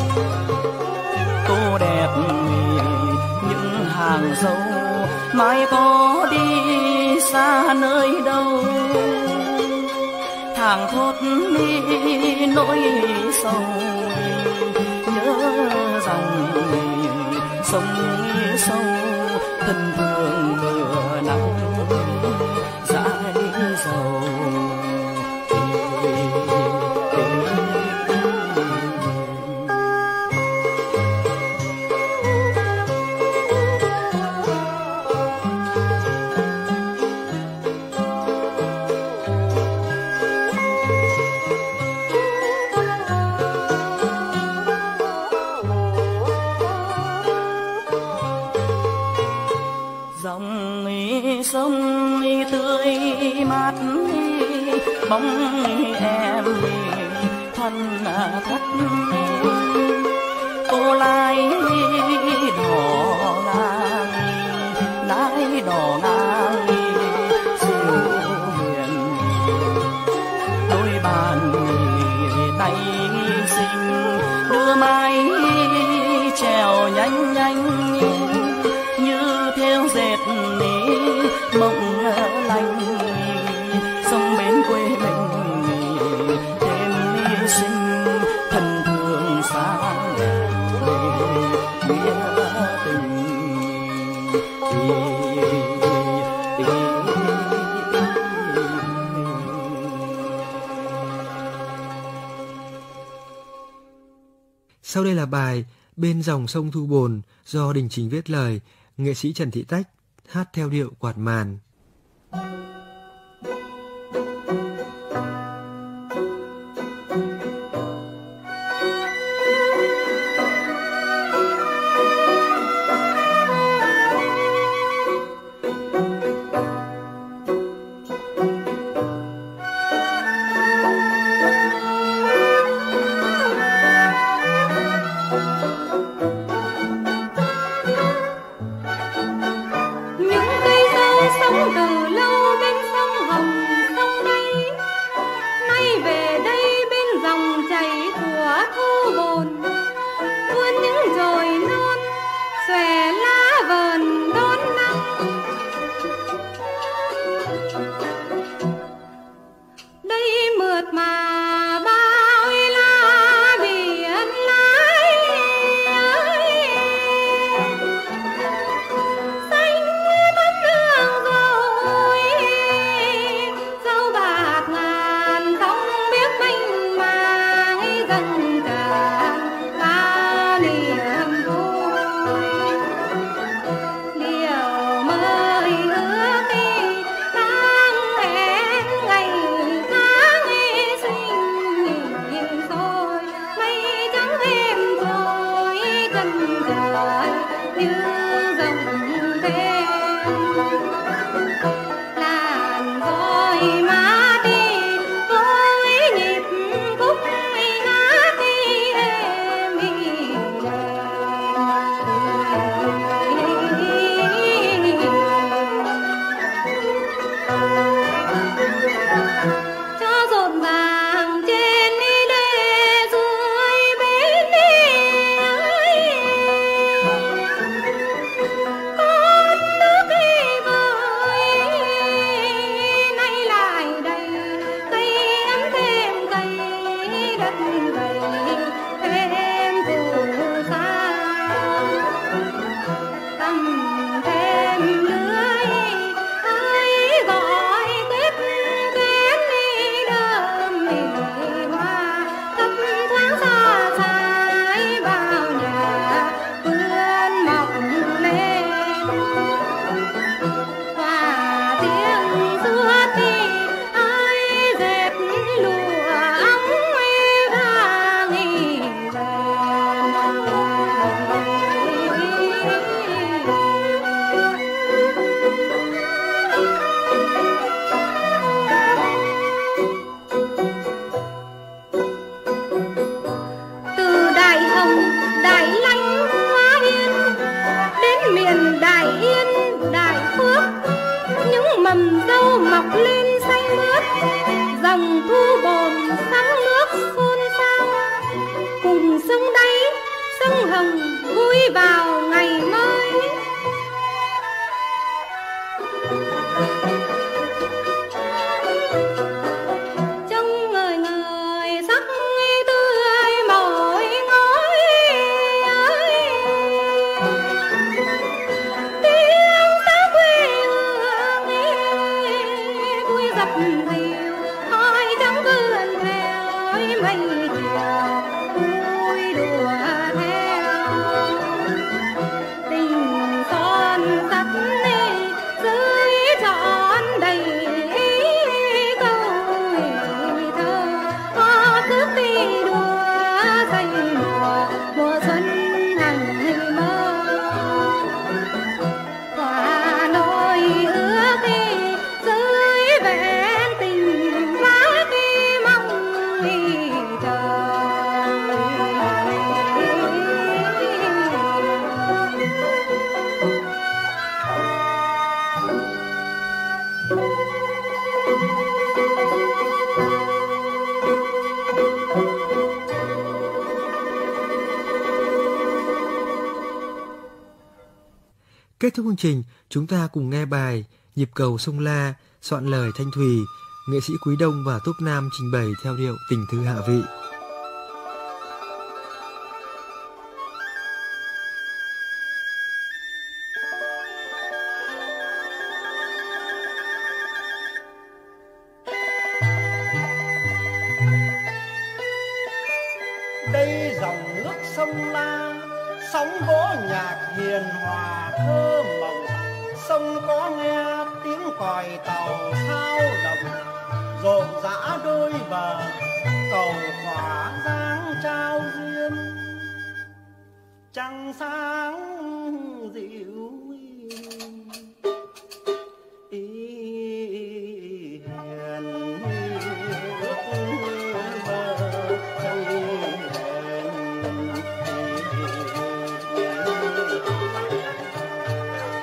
Speaker 7: tô đẹp những hàng dâu. Mai có đi xa nơi đâu, thàng thốt đi nỗi sầu, nhớ dòng sông sâu thân thương mưa nắng dãi dầu. Sông tươi mát bóng em thân thắt, cô lái đò ngang, lái đò ngang siêu huyền, đôi bàn tay xinh đưa mái trèo nhanh nhanh như theo dệt mộng lành. Sông bến quê mình thêm xinh thân thương sáng nghĩa tình.
Speaker 1: Sau đây là bài Bên dòng sông Thu Bồn do Đình Chính viết lời, nghệ sĩ Trần Thị Tách hát theo điệu quạt màn.
Speaker 2: từ lâu bên sông Hồng sông đây, nay về đây bên dòng chảy của thu bồn, tuôn những chồi non xòe lá vờn đón nắng. Đây mượt mà bao la biển lái, xanh thắm đường rồi dâu bạc ngàn sóng biết mênh mang dâng tràn bao niềm vui. Điều mới ước đi tháng hẹn ngày tháng sinh rồi, mây trắng êm trôi chân trời như dòng đêm. Làn voi mát đi với nhịp khúc hát đi êm cho rộn ràng trên đi lê dưới bến đi con nước đi vơi nay lại đây cây ấm thêm cây đất gầy thêm phù sa tầm thêm lưới ai gọi tết tết đi đơm mì hoa thấp thoáng xa xái bao nhà vươn mộng lên hòa tiếng suốt đi ai dệt lụa óng vàng từ Đại Hồng Đại Lãnh Hóa Yên đến miền Đại Yên Đại Phước, những mầm dâu mọc lên xanh mướt, dòng thu bồn sóng nước xôn xao, cùng sông đáy sông Hồng vui vào ngày mới. Trông ngời ngời sắc tươi mỏi ngói, tiếng sáo quê hương vui dập dìu, khói trắng vươn theo mây chiều vui đùa theo. Tình son sắt dưới trọn đầy câu thơ, hoa cướp đi đùa say mùa mùa xuân hằng mơ. Quả nỗi ước đi dưới vẹn tình lá đi mong chờ.
Speaker 1: Kết thúc chương trình, chúng ta cùng nghe bài Nhịp cầu sông La, soạn lời Thanh Thùy, nghệ sĩ Quý Đông và Tốp Nam trình bày theo điệu Tình thư hạ vị.
Speaker 5: Đây dòng nước sông La, sóng vỗ nhạc hiền hòa thơ mộng, sông có nghe tiếng còi tàu sao động, rộn rã đôi bờ cầu khỏa dáng trao duyên. Trăng sáng dịu ý hiền ước mơ sông hẹn.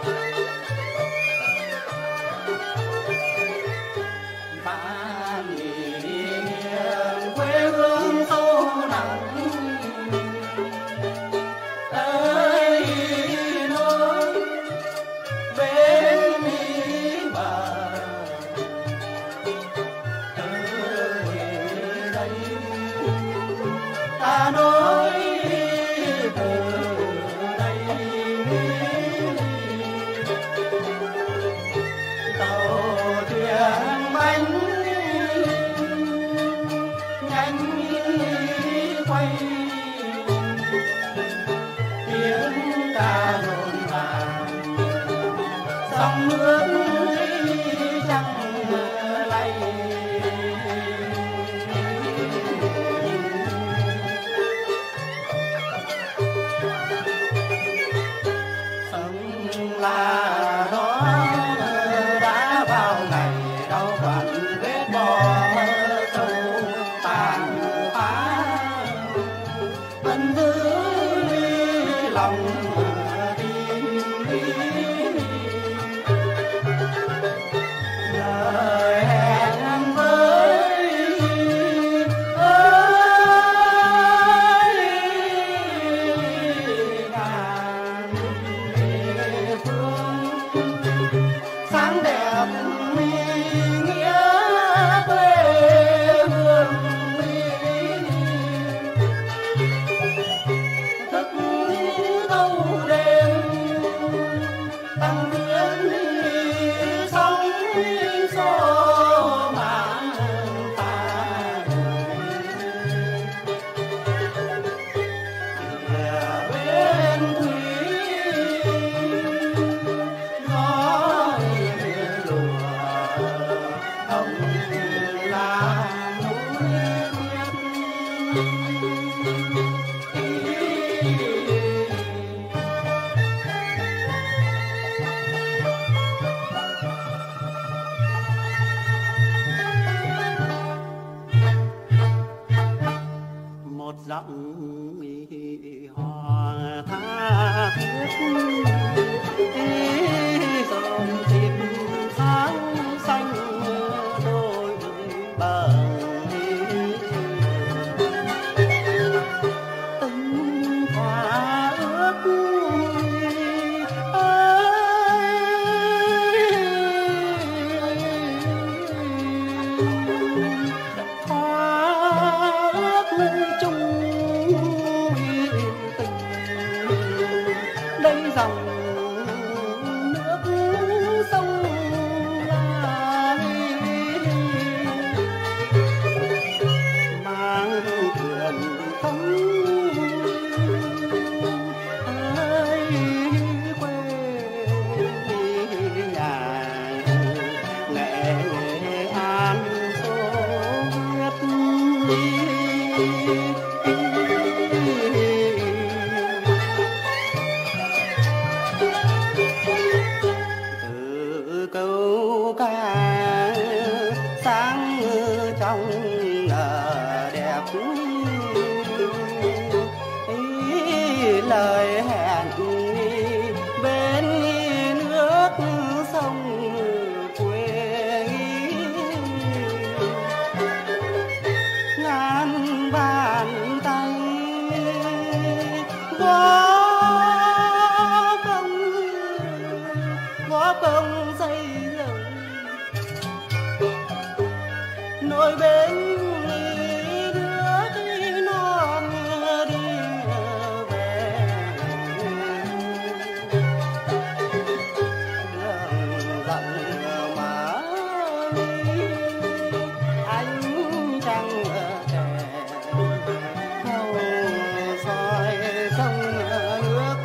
Speaker 5: dòng nước chẳng lay. Sông là đó đã vào ngày đau quặn vết bò sâu tàn phá, vẫn giữ lòng lời hẹn với ơi ngàn địa phương sáng đẹp nghĩa quê hương thức thâu đêm tăng tiếng sóng xô mạn phai kìa bên thủy gió lùa đồng là núi một giọng hò tha thiết dòng thịt sáng xanh đôi bờ từng thỏa ước dòng nước sông là mang truyền thống ơi quê nhà Nghệ An Xô Viết. Câu ca sáng trong đẹp lời hẹn bên nước sông quê ngàn bàn tay góp công góp công xây nỗi bên nước non đi về đường rộng mà ánh trăng trẻ theo soi sông nước.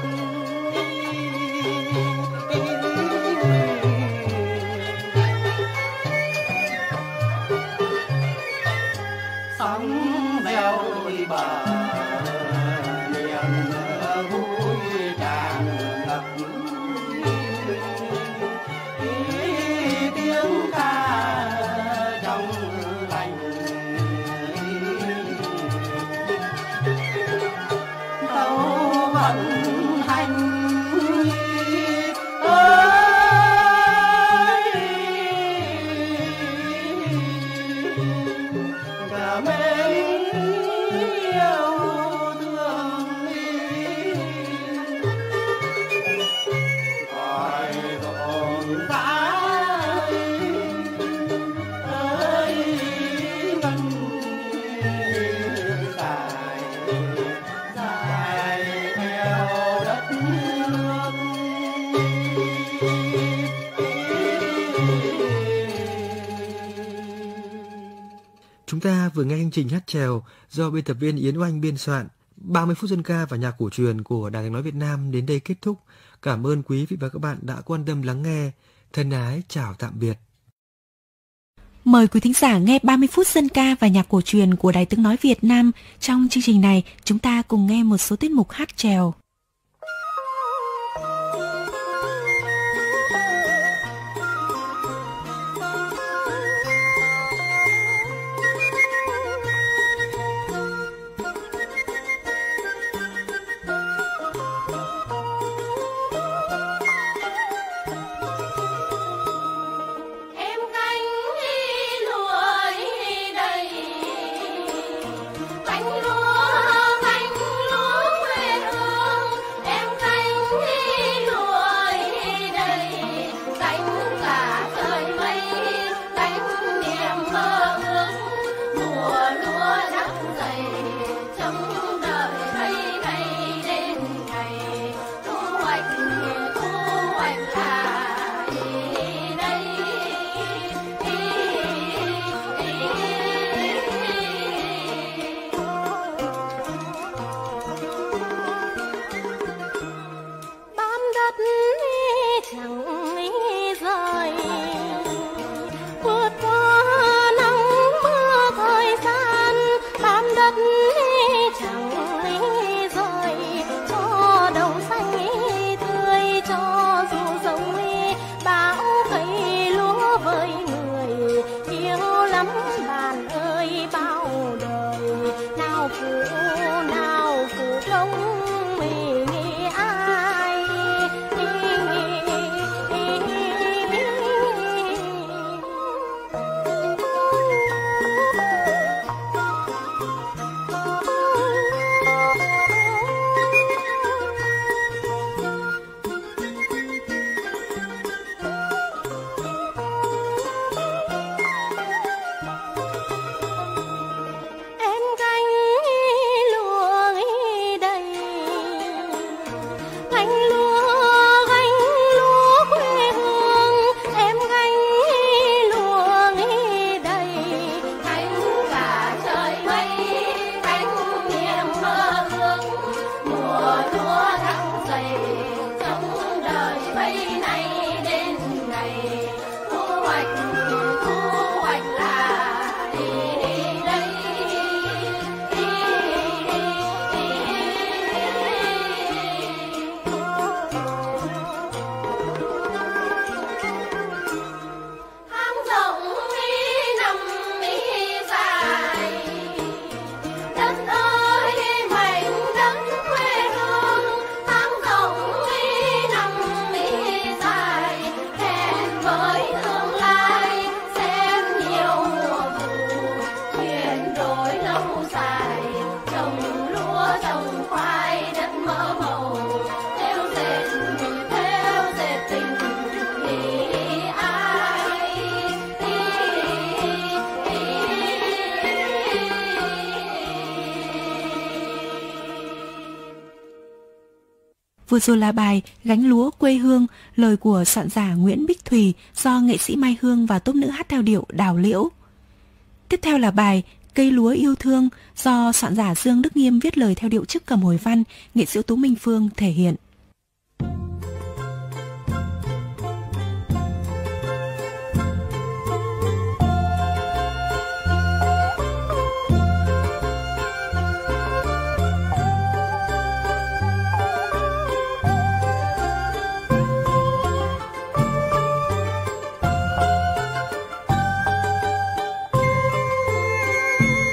Speaker 5: Sóng veo đôi bờ niềm vui tràn ngập tiếng ca trong lành tàu vận hành cả mến yêu thương gọi rộn rã ơi ngân dài dài theo đất nước.
Speaker 1: Chúng ta vừa nghe chương trình hát chèo do biên tập viên Yến Oanh biên soạn, ba mươi phút dân ca và nhạc cổ truyền của Đài Tiếng nói Việt Nam đến đây kết thúc. Cảm ơn quý vị và các bạn đã quan tâm lắng nghe. Thân ái chào tạm biệt.
Speaker 6: Mời quý thính giả nghe ba mươi phút dân ca và nhạc cổ truyền của Đài Tiếng nói Việt Nam. Trong chương trình này, chúng ta cùng nghe một số tiết mục hát chèo. Vừa rồi là bài Gánh lúa quê hương, lời của soạn giả Nguyễn Bích Thùy do nghệ sĩ Mai Hương và tốp nữ hát theo điệu Đào Liễu. Tiếp theo là bài Cây lúa yêu thương do soạn giả Dương Đức Nghiêm viết lời theo điệu Trức Cầm Hồi Văn, nghệ sĩ ưu tú Minh Phương thể hiện.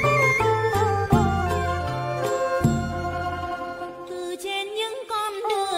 Speaker 2: Từ trên những con đường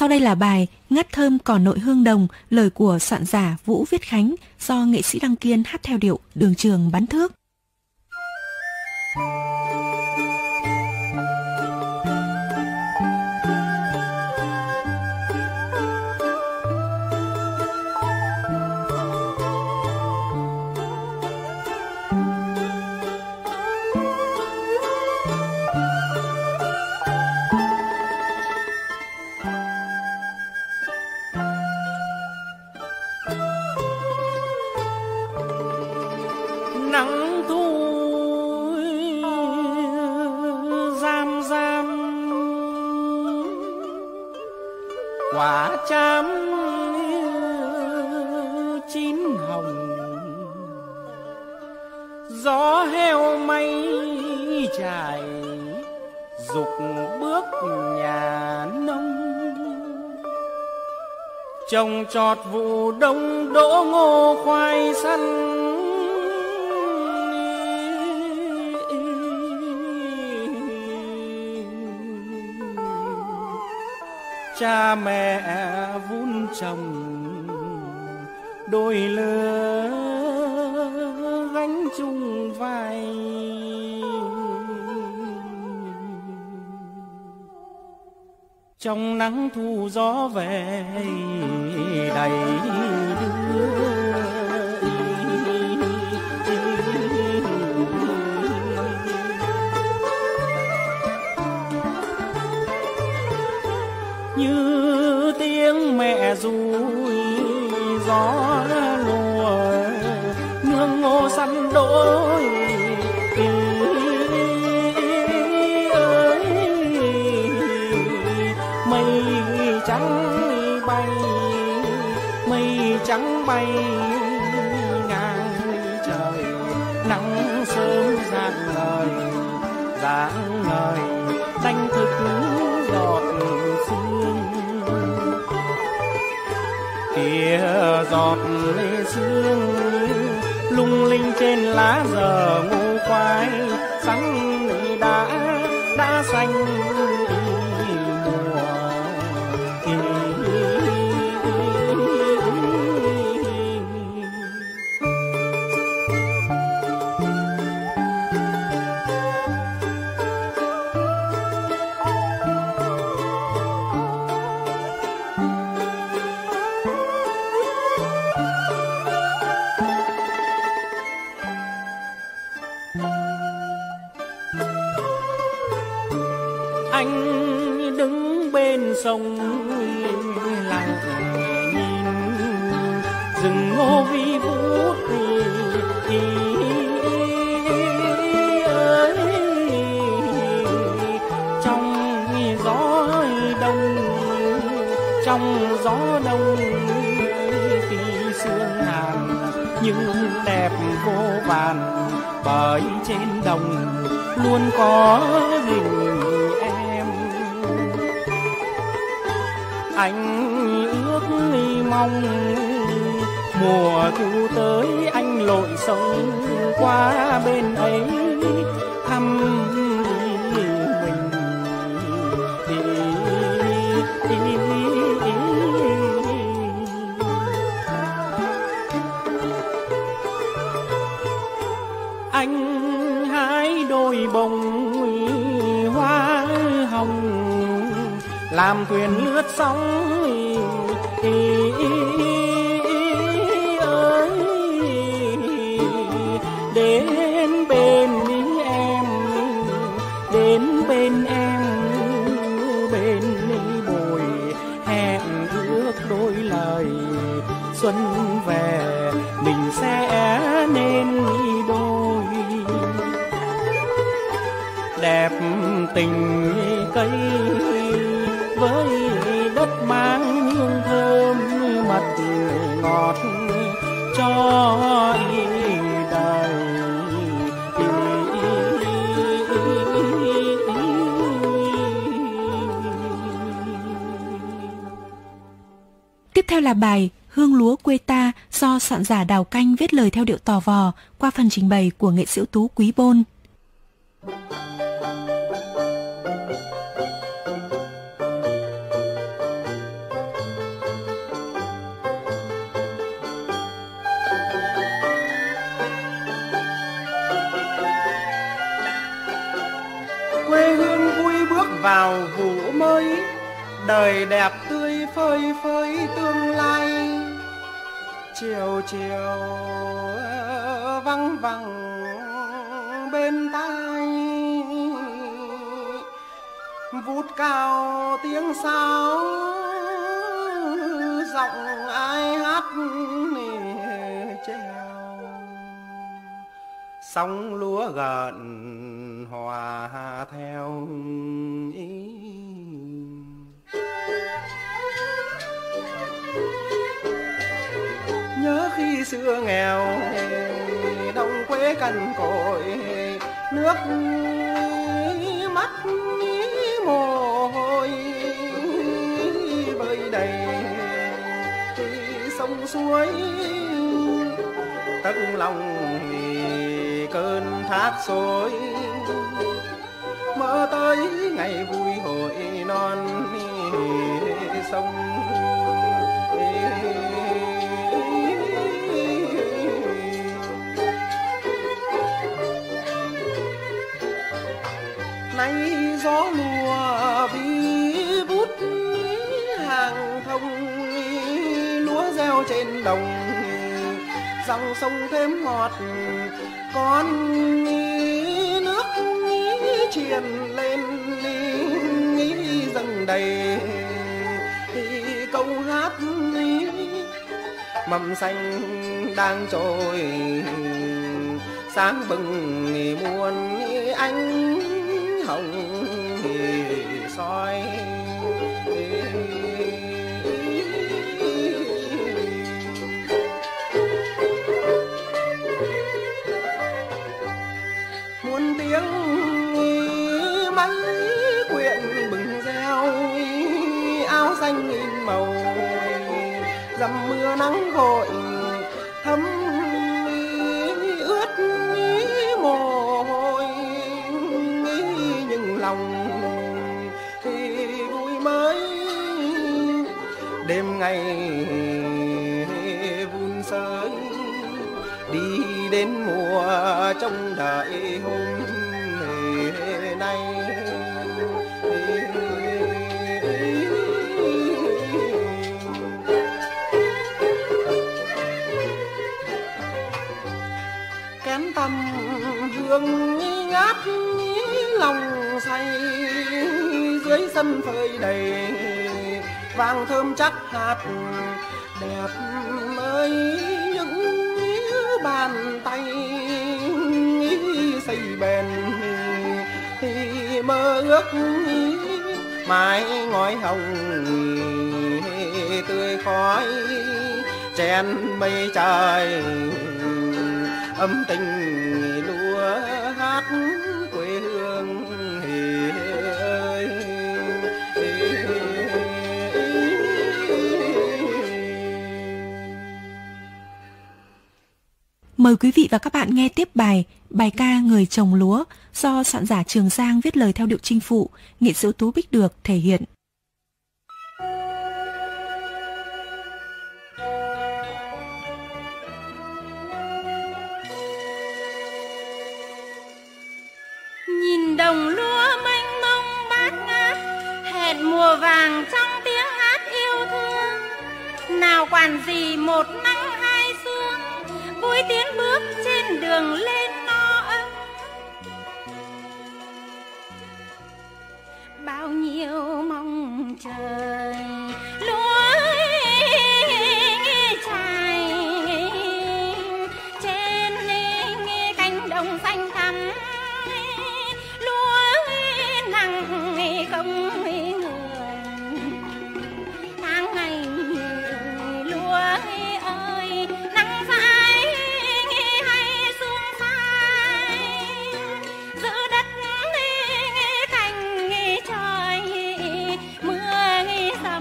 Speaker 6: Sau đây là bài Ngát thơm cỏ nội hương đồng, lời của soạn giả Vũ Viết Khánh do nghệ sĩ Đăng Kiên hát theo điệu Đường Trường Bắn Thước.
Speaker 5: Nắng thu giam giam, quả chám chín hồng, gió heo mây trải dục bước nhà nông. Trồng trọt vụ đông đỗ ngô khoai sắn, cha mẹ vun trồng đôi lứa gánh chung vai. Trong nắng thu gió về đầy đưa, như tiếng mẹ ru gió lùa nương ngô săn đôi. Ơi mây trắng bay, mây trắng bay ngang trời, nắng sớm rạng ngời rạng ngời đánh thức giọt sương. Kia giọt lê sương lung linh trên lá giờ ngô khoai sắn đã đã xanh mùa. Anh đứng bên sông lặng nhìn rừng ngô vi vút ơi. Trong gió đông, trong gió đông tí sương hàn nhưng đẹp vô vàn, bởi trên đồng luôn có hình em. Anh ước mong mùa thu tới anh lội sông qua bên ấy thăm mình. Anh hái đôi bông hoa hồng, làm thuyền lướt sóng ơi. Đến bên em, đến bên em, bên bồi hẹn ước đôi lời. Xuân về mình sẽ nên đôi, đẹp tình cây với đất mang hương thơm mật ngọt cho đời.
Speaker 6: Tiếp theo là bài Hương lúa quê ta do soạn giả Đào Canh viết lời theo điệu tò vò qua phần trình bày của nghệ sĩ ưu tú Quý Bôn.
Speaker 5: màu vụ mới, đời đẹp tươi phơi phới tương lai. Chiều chiều văng vẳng bên tai, vút cao tiếng sáo, giọng ai hát treo. Sóng lúa gợn hòa theo ý. Nhớ khi xưa nghèo, đồng quê cằn cỗi, nước mắt mồ hôi vơi đầy sông suối. Tận lòng cơn thác xối, mơ tới ngày vui hội non sông. Nay gió mùa vi vút hàng thông, lúa gieo trên đồng, dòng sông thêm ngọt. Con nước triền lên dâng đầy câu hát. Mầm xanh đang trôi sáng bừng muôn ánh hồng soi. Muôn tiếng máy quyện bừng reo, áo xanh in màu dầm mưa nắng vội thấm ướt mồ hôi. Nhưng lòng thì vui mới, đêm ngày vun sới, đi đến mùa trông đợi hôm nay. Kén tăm hương ngát lòng say, dưới sân phơi đầy vàng thơm chắc hạt. Đẹp ơi những bàn tay xây bền thì mơ ước mái ngói hồng tươi khói. Chén mây trời âm tình lúa hát quê hương ơi.
Speaker 6: Mời quý vị và các bạn nghe tiếp bài Bài ca Người trồng lúa do soạn giả Trường Giang viết lời theo điệu Chinh Phụ, nghệ sĩ ưu tú Bích Được thể hiện.
Speaker 2: Nhìn đồng lúa mênh mông bát ngát, hẹn mùa vàng trong tiếng hát yêu thương. Nào quản gì một nắng hai sương, vui tiến bước trên đường lên no ấm. Bao nhiêu mong trời lúa trải trên cánh đồng xanh thẳm. Lúa nặng không người, tháng ngày lúa ơi nắng phai hay sương phai, giữ đất cành trời mưa rơi.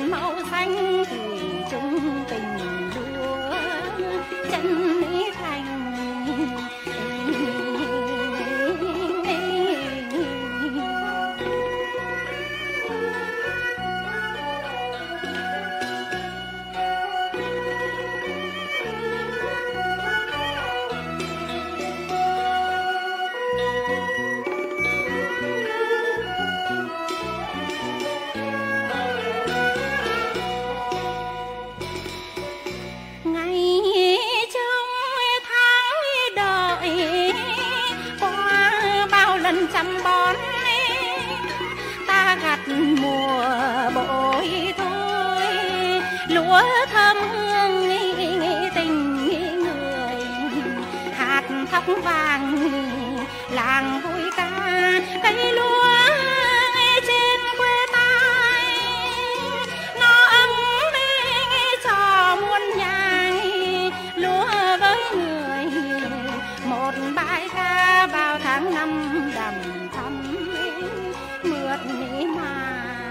Speaker 2: màu xanh thủy chung tình đua chân lý thành.
Speaker 8: Chăm bón ta gặt mùa bội thôi, lúa thơm hương tình người, hạt thóc vàng làng vui ca, cây lúa trên quê ta nó ấm cho muôn nhà, lúa với người một bài ca vào tháng năm đầm thắm mượt mà.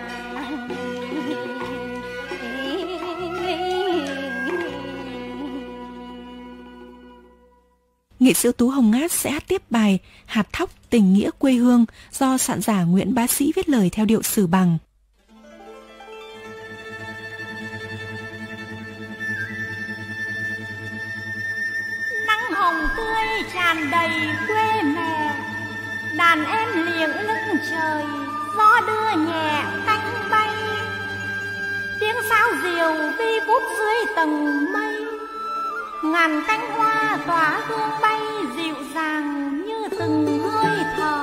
Speaker 6: Nghệ sĩ ưu tú Hồng Ngát sẽ hát tiếp bài Hạt thóc tình nghĩa quê hương do soạn giả Nguyễn Bá Sĩ viết lời theo điệu Sử Bằng.
Speaker 8: Nắng hồng tươi tràn đầy quê mẹ, đàn em liệng lưng trời, gió đưa nhẹ cánh bay, tiếng sao diều vi vút dưới tầng mây, ngàn cánh hoa tỏa hương bay dịu dàng như từng hơi thở.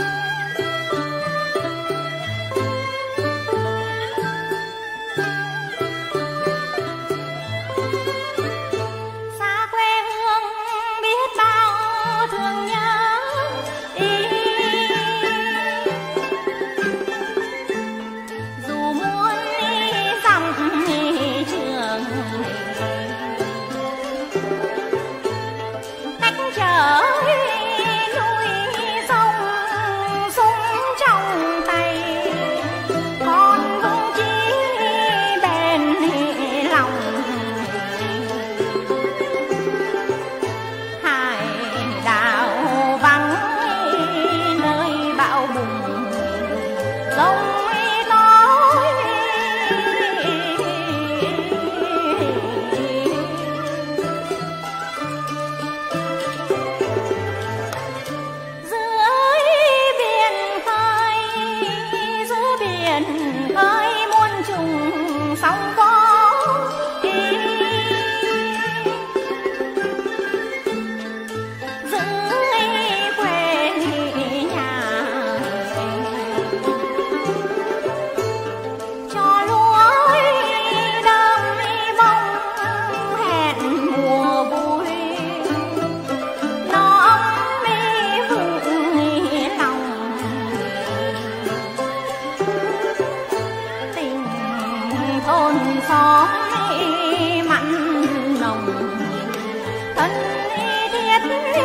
Speaker 8: Xa quê hương biết bao thương nhớ ý, dù muốn dặm trường cách trở núi sông súng trong tay, con không chỉ bền lòng hải đảo vắng nơi bão bùng sông tối. Dưới biển khơi, giữa biển khơi muôn trùng sóng vỗ, dưới quê nhà cho lúa đơm bông hẹn mùa vui, nó ấm vững lòng tình thôn xóm mặn nồng thân thiết.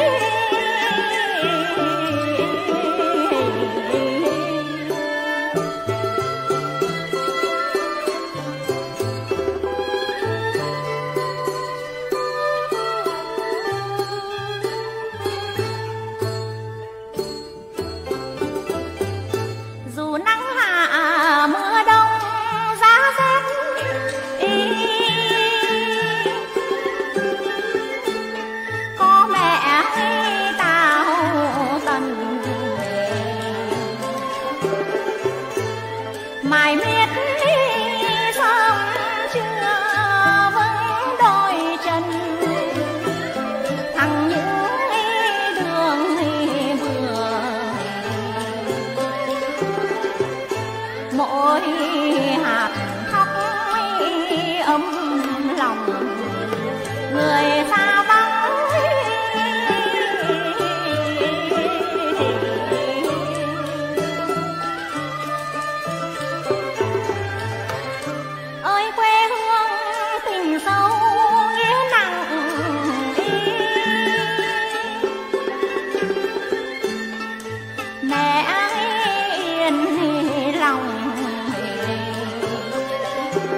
Speaker 8: Dù nắng hạ mưa đông giá rét ý, có mẹ tao tần mãi miết sớm trưa vững đôi chân, thằng những đường vừa mỗi hạt thóc ấm lòng người xa vắng. Ơi quê hương tình sâu nghĩa nặng ý, mẹ yên lòng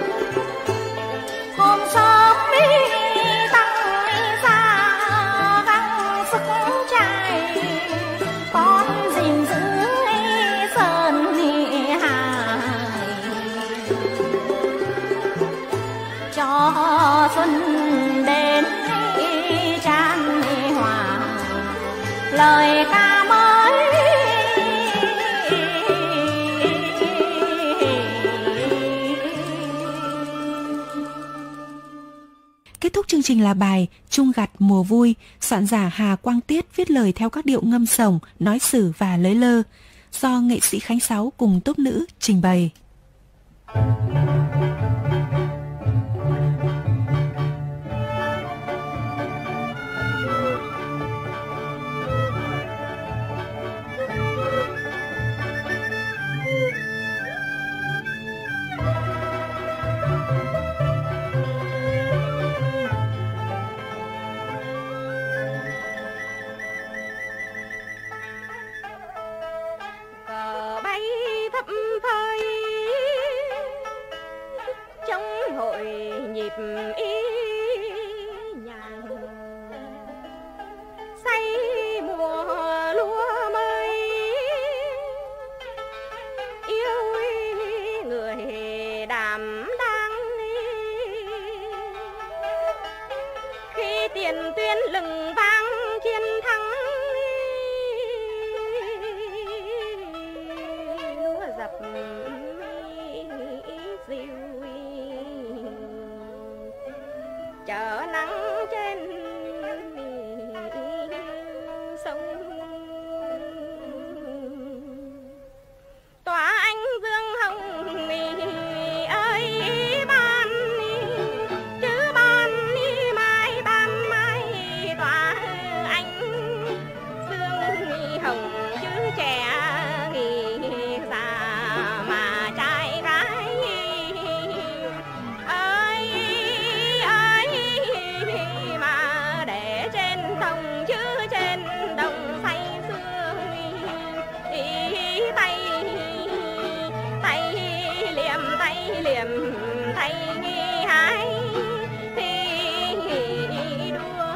Speaker 8: xuân đến tràn hòa lời ca mới.
Speaker 6: Kết thúc chương trình là bài Chung gặt mùa vui, soạn giả Hà Quang Tiết viết lời theo các điệu ngâm sổng, nói sử và lới lơ, do nghệ sĩ Khánh Sáu cùng tốp nữ trình bày.
Speaker 8: Cờ bay thấp phới trong hội nhịp ý nhàng, say mùa lúa mới yêu người đảm đang. Khi tiền tuyến lừng vang chiến thắng, lúa dập diêu chở nắng trên sông. Tỏa ánh dương hồng ơi ban, chứ ban mai ban mai tỏa ánh dương hồng, chứ trẻ già mà trai gái ơi ơi, mà để trên đồng chứ trên đồng say sương ý tay tay liềm tay liềm tay nghi hái thì đua.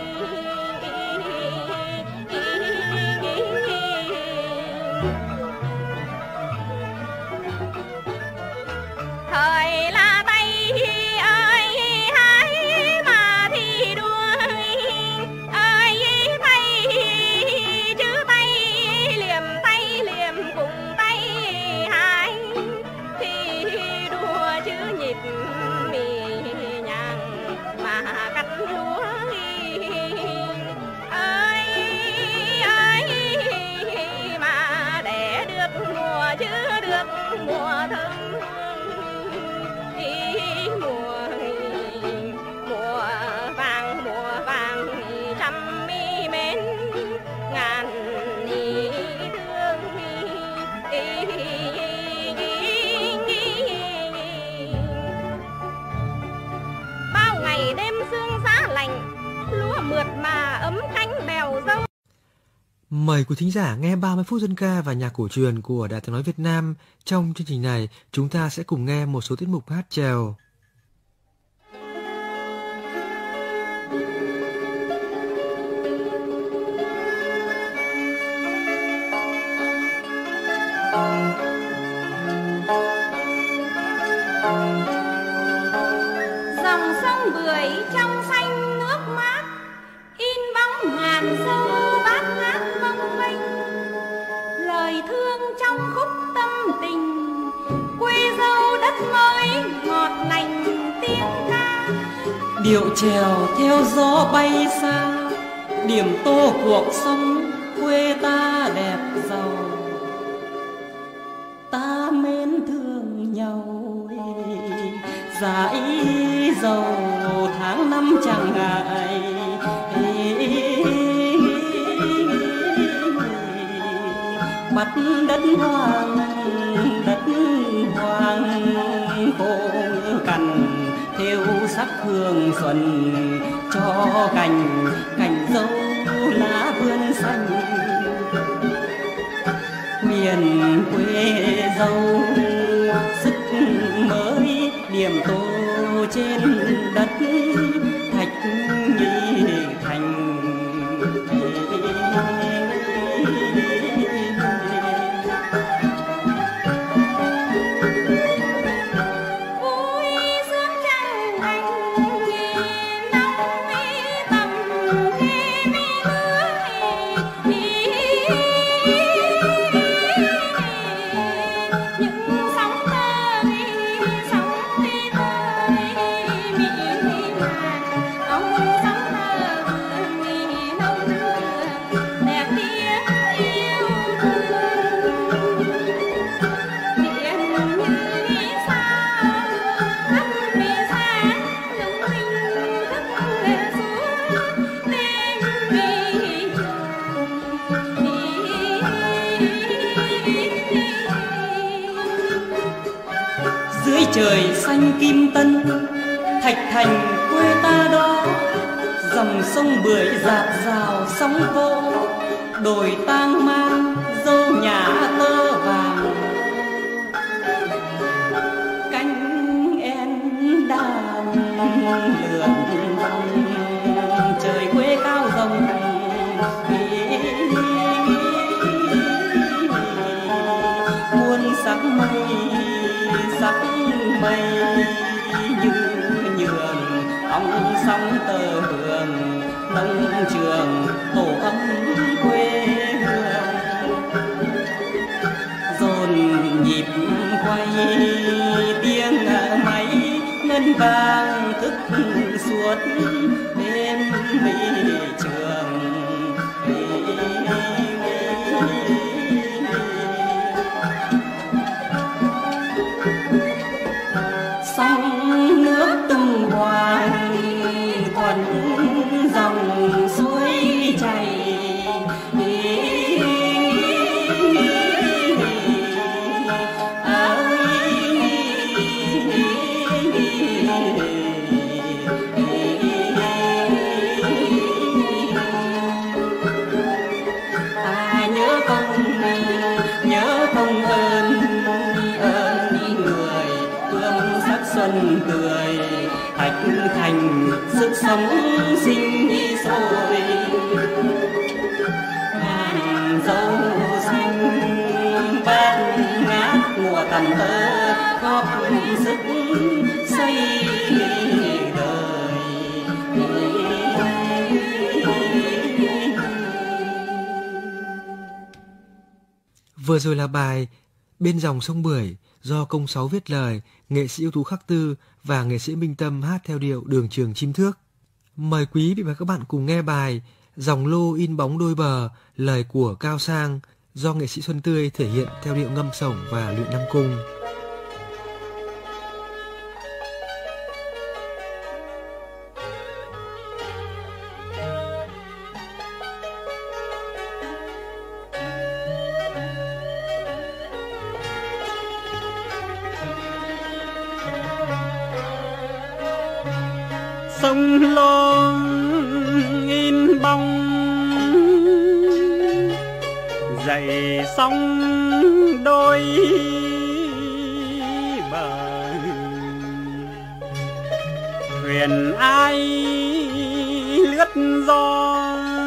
Speaker 8: Thời là tay ơi hái mà thì đua ơi tay, chứ tay liềm tay liềm cùng tay hái thì đua, chứ nhịp mì nhàng mà cắt lúa ơi ơi, mà để được mùa chứ được mùa thơm mùa mùa vàng mùa vàng trăm mi mến ngàn ý thương. Bao ngày đêm sương giá lạnh, lúa mượt mà ấm cánh bèo dâu.
Speaker 1: Mời quý thính giả nghe ba mươi phút dân ca và nhạc cổ truyền của Đài Tiếng nói Việt Nam. Trong chương trình này, chúng ta sẽ cùng nghe một số tiết mục hát chèo.
Speaker 2: Dòng sông Bưởi trong xanh nước mát, in bóng ngàn dâu bát ngát mong mênh. Lời thương trong khúc tâm tình, quê dâu đất mới ngọt lành tiếng ca.
Speaker 3: Điệu chèo theo gió bay xa, điểm tô cuộc sống quê ta đẹp giàu. Ta mến thương nhau dãi dầu tháng năm chẳng ngại, bắt đất hoang đất hoang khô cằn theo sắc hương xuân, cho cành cành dâu lá vươn xanh. Miền quê dâu sức mới điểm tô trên đất thạch nhị thành.
Speaker 2: Vui sướng trăng anh
Speaker 3: dưới trời xanh kim tân, Thạch Thành quê ta đó. Dòng sông bưởi dạt dào sóng vỗ, đồi tang mang dâu nhã tơ vàng. Cánh én đàn lượn vòng, trời quê cao rồng. Muôn sắc mây, sắc mây như nhường ong sóng tơ hương, nông trường tổ ấm quê hương. Dồn nhịp quay tiếng máy ngân vang thức suốt đêm mỹ trường. Sông nước tung hoài thuận dòng suối chảy. À, nhớ công nhớ công ơn ơn người hương sắc xuân cười. Thạch Thành sức sống sinh sôi, ngàn dâu xanh bát ngát mùa tầm thơ góp sức xây đời.
Speaker 1: Vừa rồi là bài Bên dòng sông Bưởi do Công Sáu viết lời, nghệ sĩ ưu tú Khắc Tư và nghệ sĩ Minh Tâm hát theo điệu Đường Trường Chim Thước. Mời quý vị và các bạn cùng nghe bài Dòng lô in bóng đôi bờ, lời của Cao Sang do nghệ sĩ Xuân Tươi thể hiện theo điệu ngâm sổng và luyện Nam Cung.
Speaker 4: Sông lô in bóng dậy sóng đôi bờ. Thuyền ai lướt gió,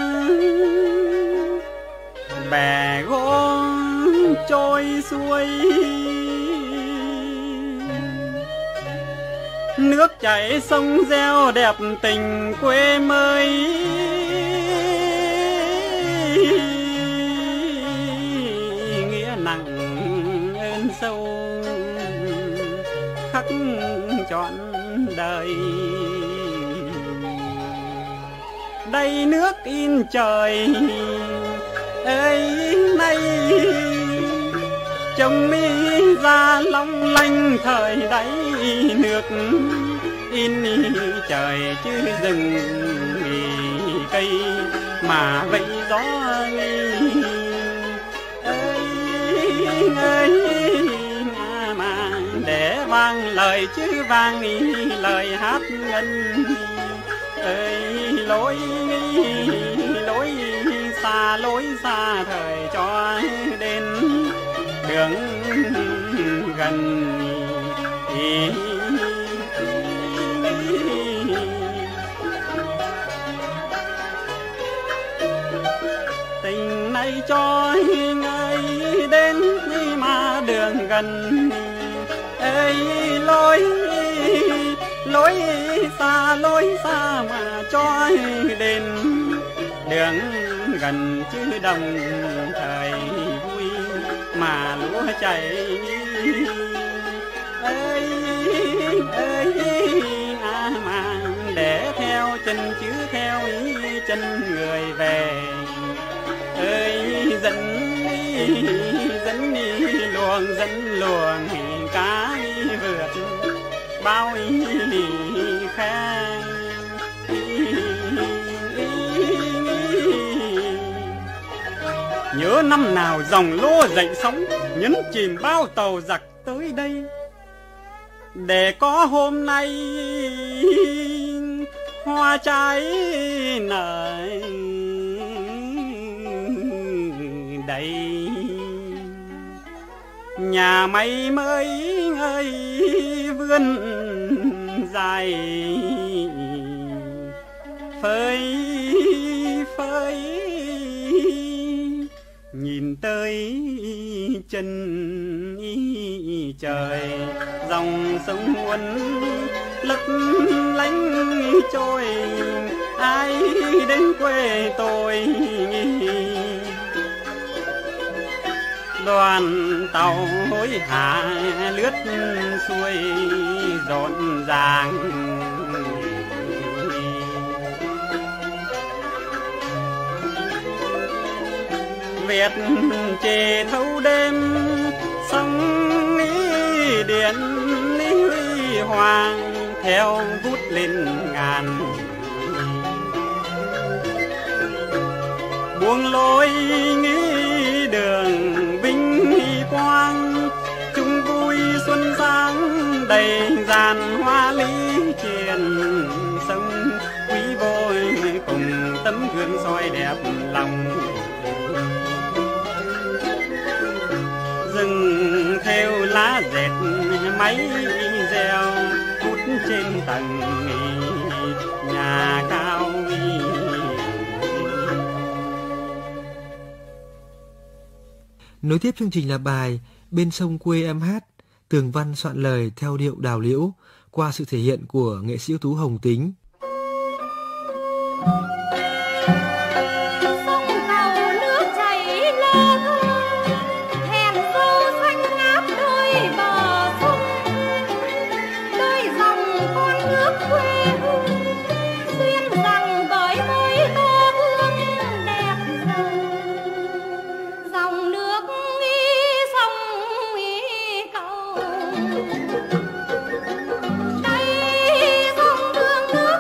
Speaker 4: bè gỗ trôi xuôi. Nước chảy sông reo đẹp tình quê mới. Nghĩa nặng ơn sâu khắc trọn đời. Đây nước in trời ơi nay, trông mi ra long lanh thời đáy nước. In trời chứ rừng cây mà vậy gió ơi ơi mà để vang lời chứ vang lời hát ngân ơi. Lối lối xa lối xa thời cho đến đường gần. Tình này cho người đến mà đường gần ơi. Lối lối xa lối xa mà cho đến đường gần chứ đồng thời vui mà lúa chảy ơi ơi à mà để theo chân chứ theo ý chân người về ơi. Dẫn đi dẫn đi luồng dẫn luồng cá đi vượt bao ý khen. Nhớ năm nào dòng lô dậy sóng nhấn chìm bao tàu giặc tới đây. để có hôm nay hoa trái nở đầy, nhà máy mới ơi vươn dài phơi phới, nhìn tới chân ý trời, dòng sông uốn lấp lánh trôi, ai đến quê tôi. Đoàn tàu hối hả lướt xuôi rộn ràng, Việt chề thâu đêm sông ý điện lý huy hoàng theo vút lên ngàn, buông lối nghĩ đường vinh quang, chung vui xuân sáng đầy dàn hoa lý truyền sông quý vôi cùng tấm gương soi đẹp lòng. Rừng theo lá dệt máy reo hút trên tầng nhà cao.
Speaker 1: Nối tiếp chương trình là bài Bên sông quê em hát, tường văn soạn lời theo điệu đào liễu qua sự thể hiện của nghệ sĩ ưu tú Hồng Tính.
Speaker 2: Nước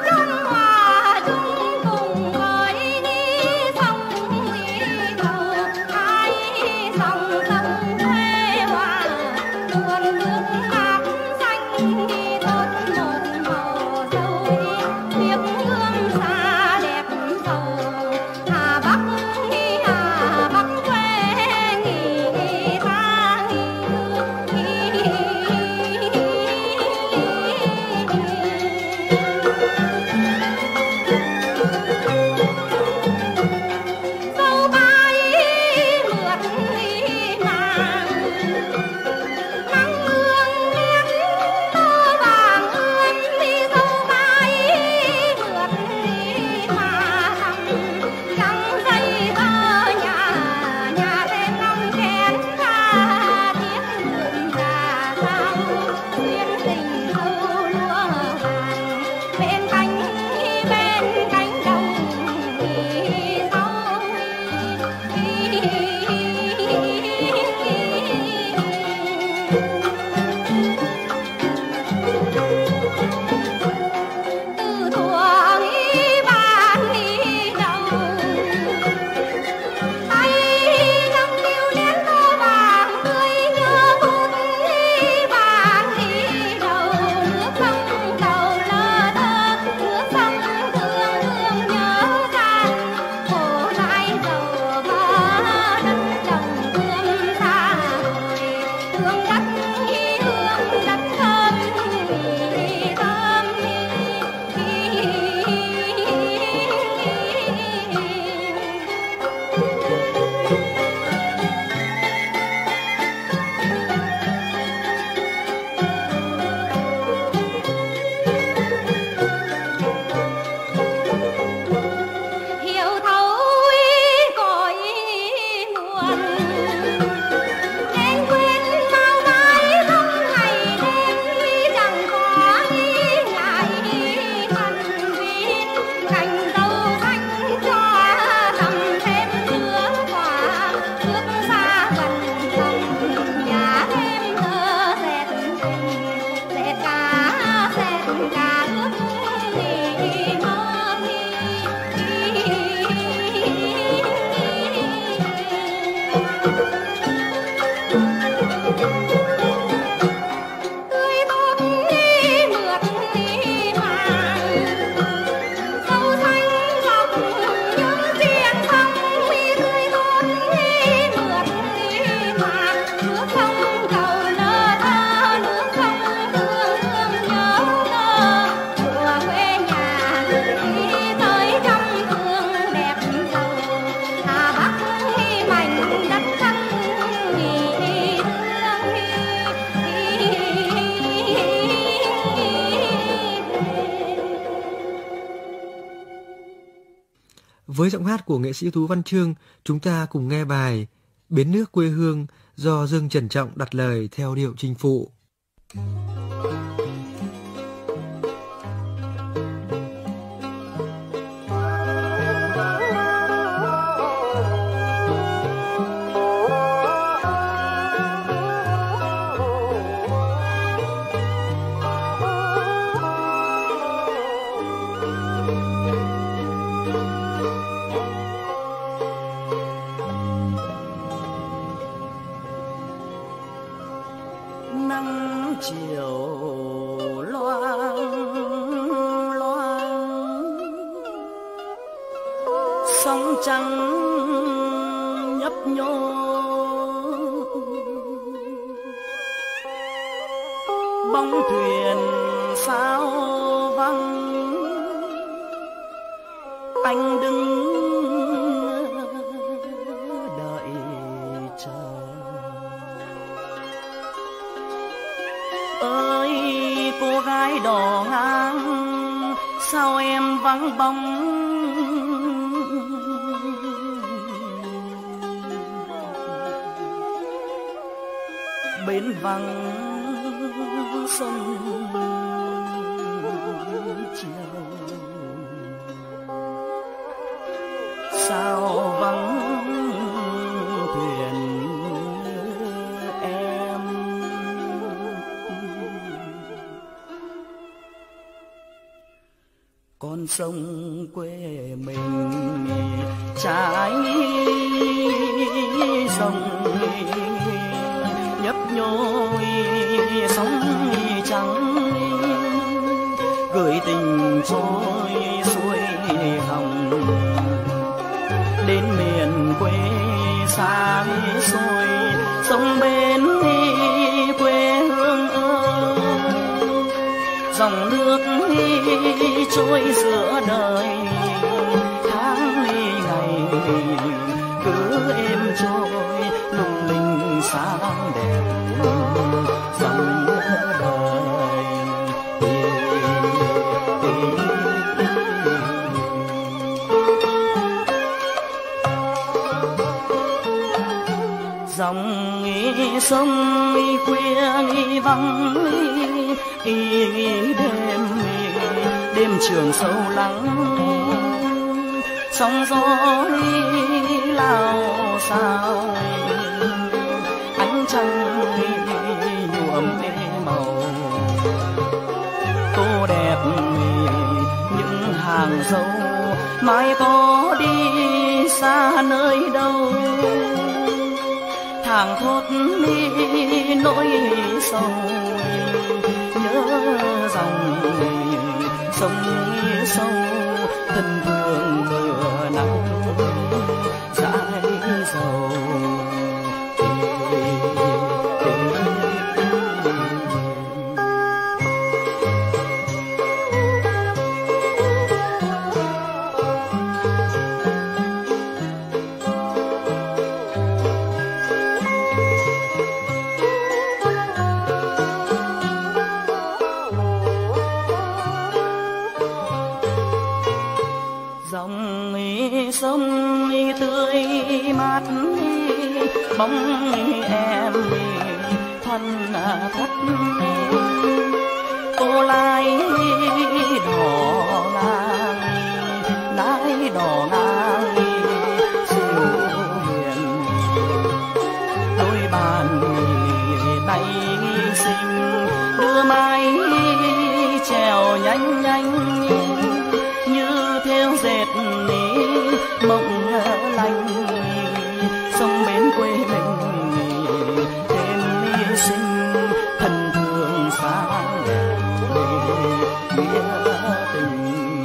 Speaker 1: Với giọng hát của nghệ sĩ ưu tú Văn Chương, chúng ta cùng nghe bài Bến nước quê hương do Dương Trần Trọng đặt lời theo điệu Chinh Phụ.
Speaker 7: Nắng chiều loang loang, sóng trắng nhấp nhô, bóng thuyền sao vắng, anh đứng đợi chờ. Ơi cô gái đò ngang, sao em vắng bóng, bến vắng sông chiều, sao vắng thuyền em. Con sông quê mình trái sông nhấp nhô sóng trắng, gửi tình trôi xuôi hồng đến miền quê xa xôi. Sông bên quê hương ơi, dòng nước trôi giữa đời, tháng ngày cứ êm trôi lung linh sáng đẹp dòng đời. Dòng sông khuya vắng đêm đêm trường sâu lắng, sóng gió lao sao, ánh trăng nhuộm màu tô đẹp những hàng dâu. Mai có đi xa nơi đâu, thảng thốt đi nỗi sầu, nhớ dòng sông sâu thân thương mưa nắng dãi dầu. Sông tươi mát bóng em thoăn thoắt, cô lái đò ngang lái đò ngang siêu hiền, đôi bàn tay xinh đưa mái chèo nhanh nhanh như theo dệt mộng lành. Sông bến quê mình thêm sinh thân thương sáng đẹp nghĩa tình.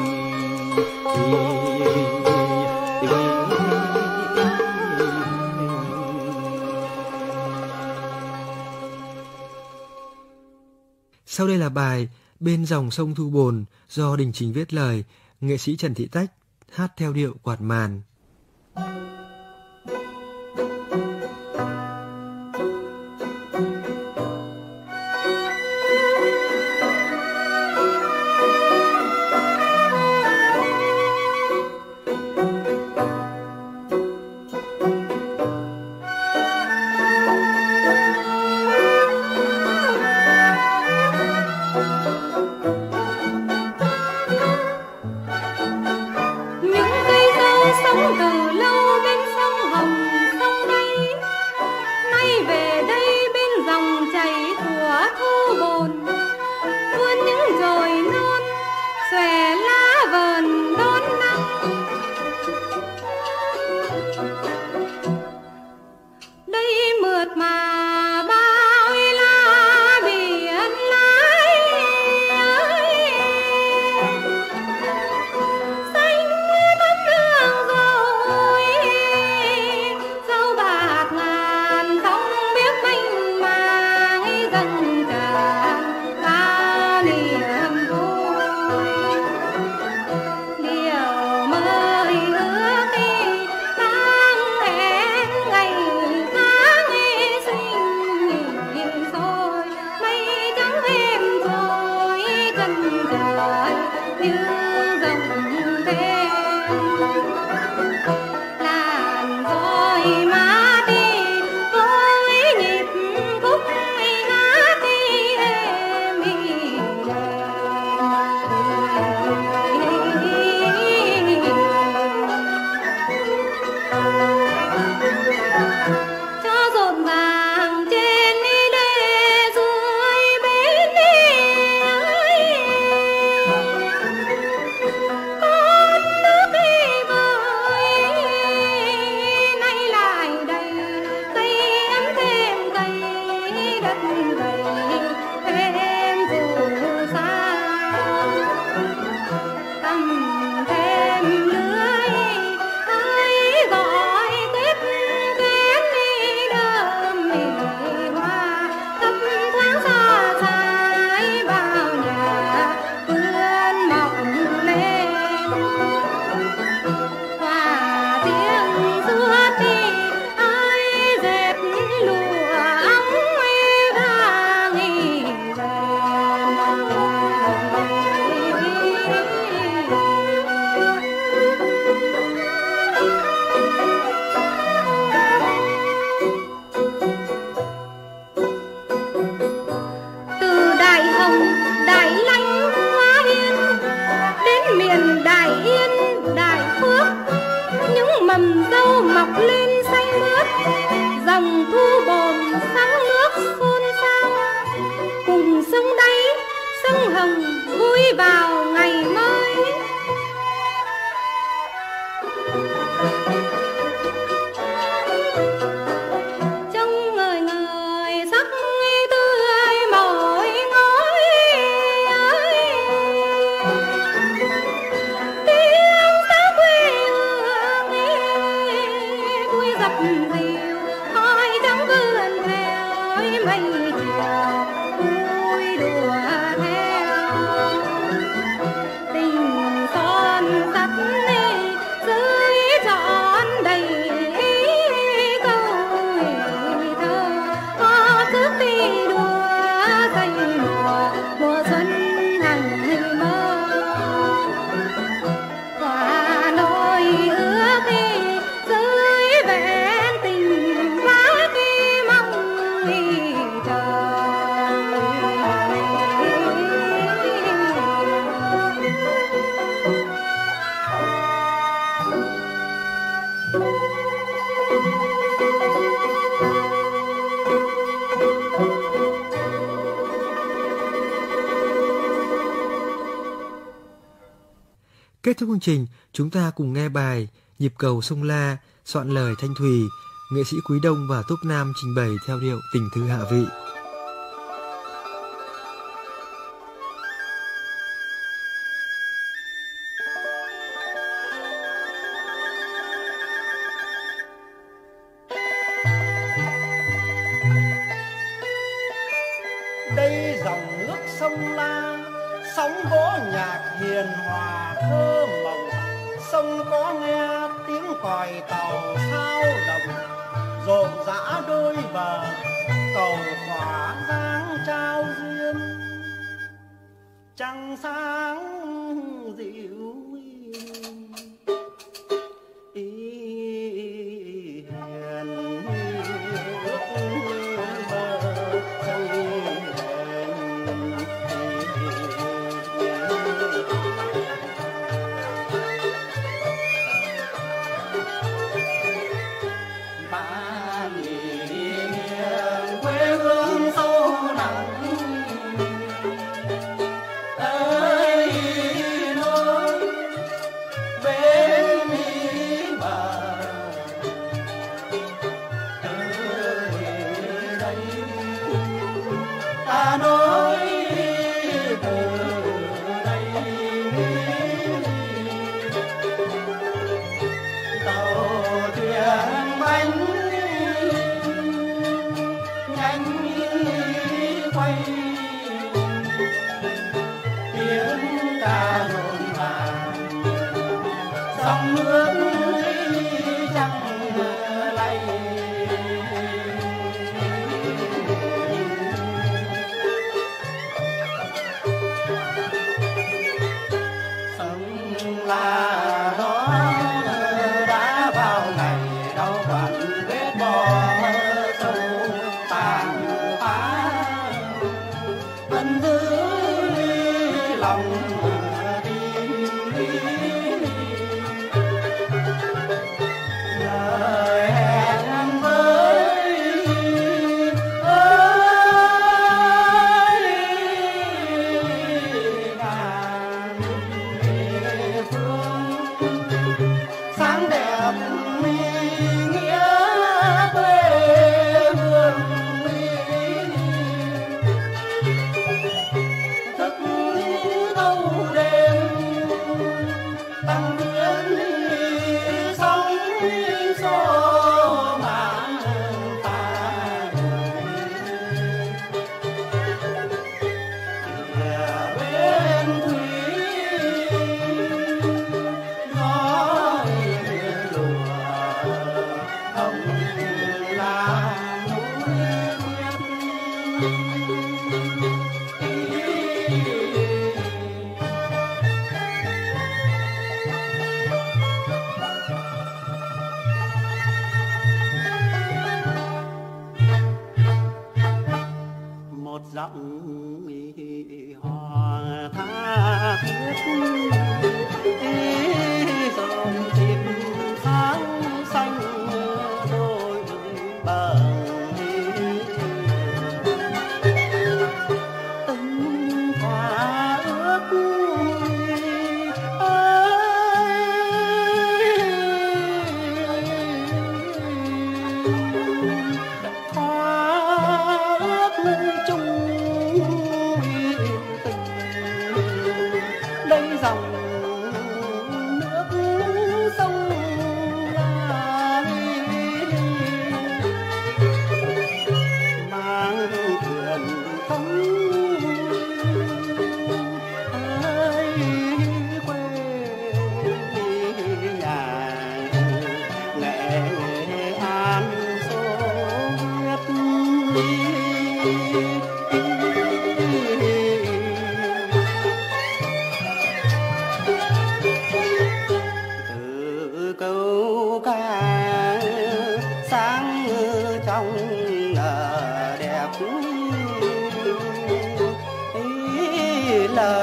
Speaker 1: Sau đây là bài Bên dòng sông Thu Bồn do Đình Trình viết lời, nghệ sĩ Trần Thị Tách hát theo điệu quạt màn.
Speaker 2: mọc lên xanh mướt, dòng thu bồn sóng nước xôn xao, cùng sông đáy sông Hồng vui vào ngày mới. Trông ngời ngời sắc tươi mỏi ngói, tiếng sáo quê hương vui dập dìu, hỏi trắng vườn theo mây chiều vui đùa theo. Tình son sắt dưới trọn đầy câu thơ, có sức đi đùa cây mùa mùa xuân hằng mơ. Và nỗi ước dưới vẹn tình vá khi mong chờ.
Speaker 1: Kết thúc chương trình, chúng ta cùng nghe bài Nhịp cầu sông La, soạn lời Thanh Thùy, nghệ sĩ Quý Đông và Tốp Nam trình bày theo điệu Tình Thư Hạ Vị.
Speaker 5: Đây dòng nước sông La, sóng vỗ nhạc hiền hòa thơ mộng. Sông có nghe tiếng còi tàu sao động, rộn rã đôi bờ cầu khỏa dáng trao duyên. Trăng sáng dịu ý hiền ước bờ sông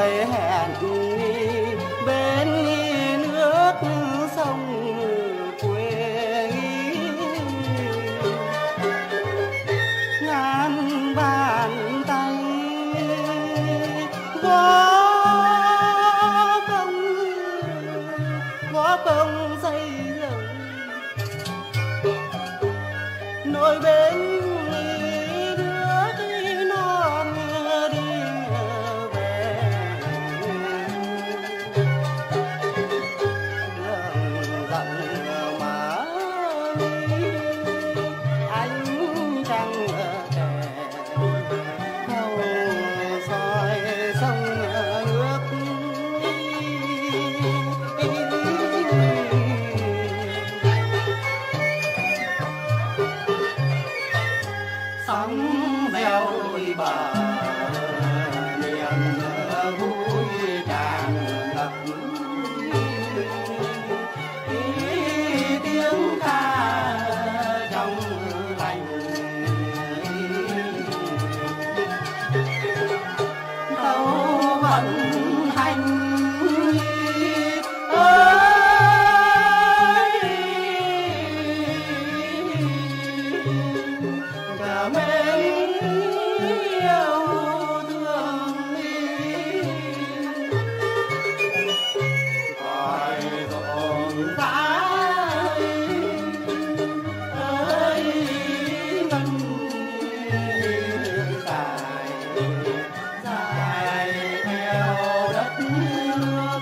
Speaker 5: người hẹn bên nước sông quê, ngàn bàn tay góp công góp công xây dựng nỗi bên nước non đi về, đường rộng mà ánh trăng trẻ thâu soi sông nước. Sóng reo đôi bờ niềm vui tràn ngập, tiếng ca trong lành tàu vận hành ơi, cả mến yêu thương gọi dồn dã ơi, ngân dài dài theo đất nước.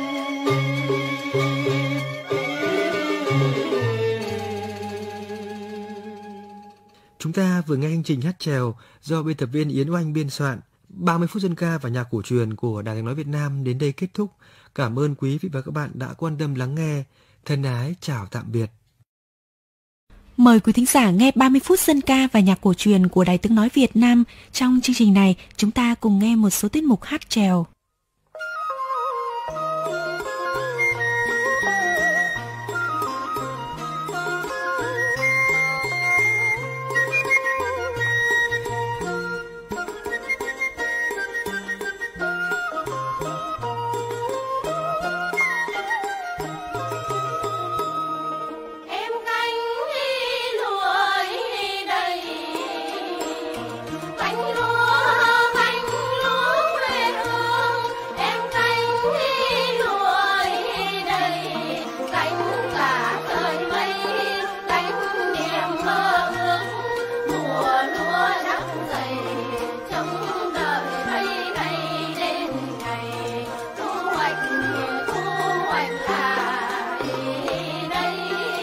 Speaker 1: Chúng ta vừa nghe chương trình hát chèo do biên tập viên Yến Oanh biên soạn. ba mươi phút dân ca và nhạc cổ truyền của Đài Tiếng nói Việt Nam đến đây kết thúc. Cảm ơn quý vị và các bạn đã quan tâm lắng nghe. Thân ái chào tạm biệt.
Speaker 6: Mời quý thính giả nghe ba mươi phút dân ca và nhạc cổ truyền của Đài Tiếng nói Việt Nam. Trong chương trình này, chúng ta cùng nghe một số tiết mục hát chèo.
Speaker 2: Em cánh lúa đầy, cánh lúa cánh lúa quê hương. Em cánh lúa đầy, cánh cả trời mây, cánh niềm mơ ước. Mùa lúa đắp dày, trong đời mấy ngày đến ngày thu hoạch, thu hoạch là đây.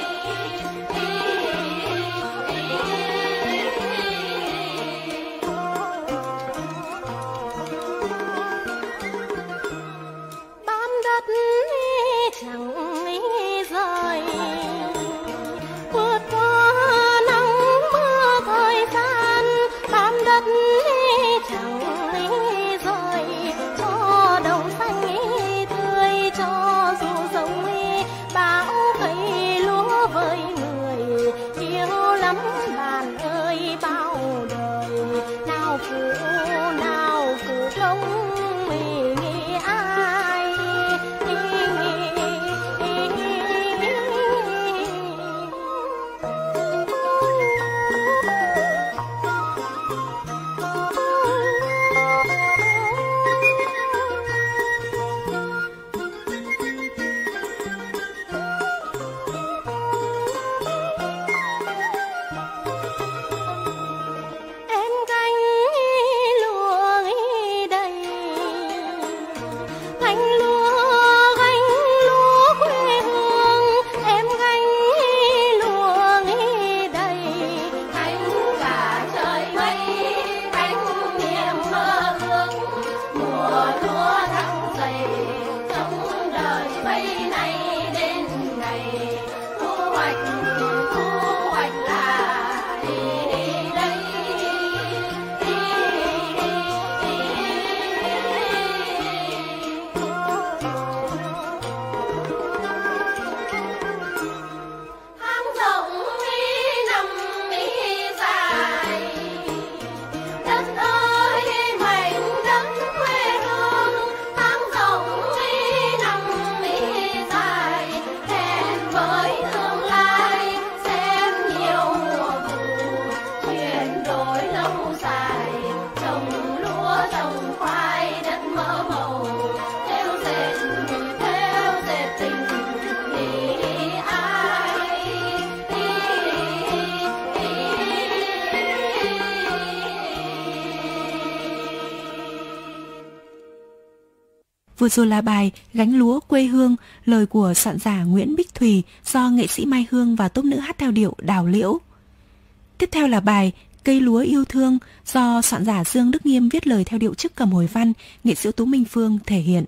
Speaker 2: Bám đất chẳng rời, vượt qua nắng mưa thời gian. Bám đất chẳng rời, cho đồng xanh tươi, cho dù giống bão cây lúa với người. Yêu lắm bạn ơi bao đời, nào phụ nào phụ công mình ai. Em cánh lúa đầy, cánh lúa cánh lúa quê hương. Em cánh lúa đầy, cánh cả trời mây, cánh niềm mơ ước. Mùa lúa thăng dày, trong đời mấy ngày đến ngày thu hoạch, thu hoạch là đây. Hang rộng nằm dài, đất ơi mảnh đất quê hương.
Speaker 6: Vừa rồi là bài Gánh lúa quê hương, lời của soạn giả Nguyễn Bích Thùy do nghệ sĩ Mai Hương và tốp nữ hát theo điệu Đào Liễu. Tiếp theo là bài Cây lúa yêu thương do soạn giả Dương Đức Nghiêm viết lời theo điệu Trức Cầm Hồi Văn, nghệ sĩ ưu tú Minh Phương thể hiện.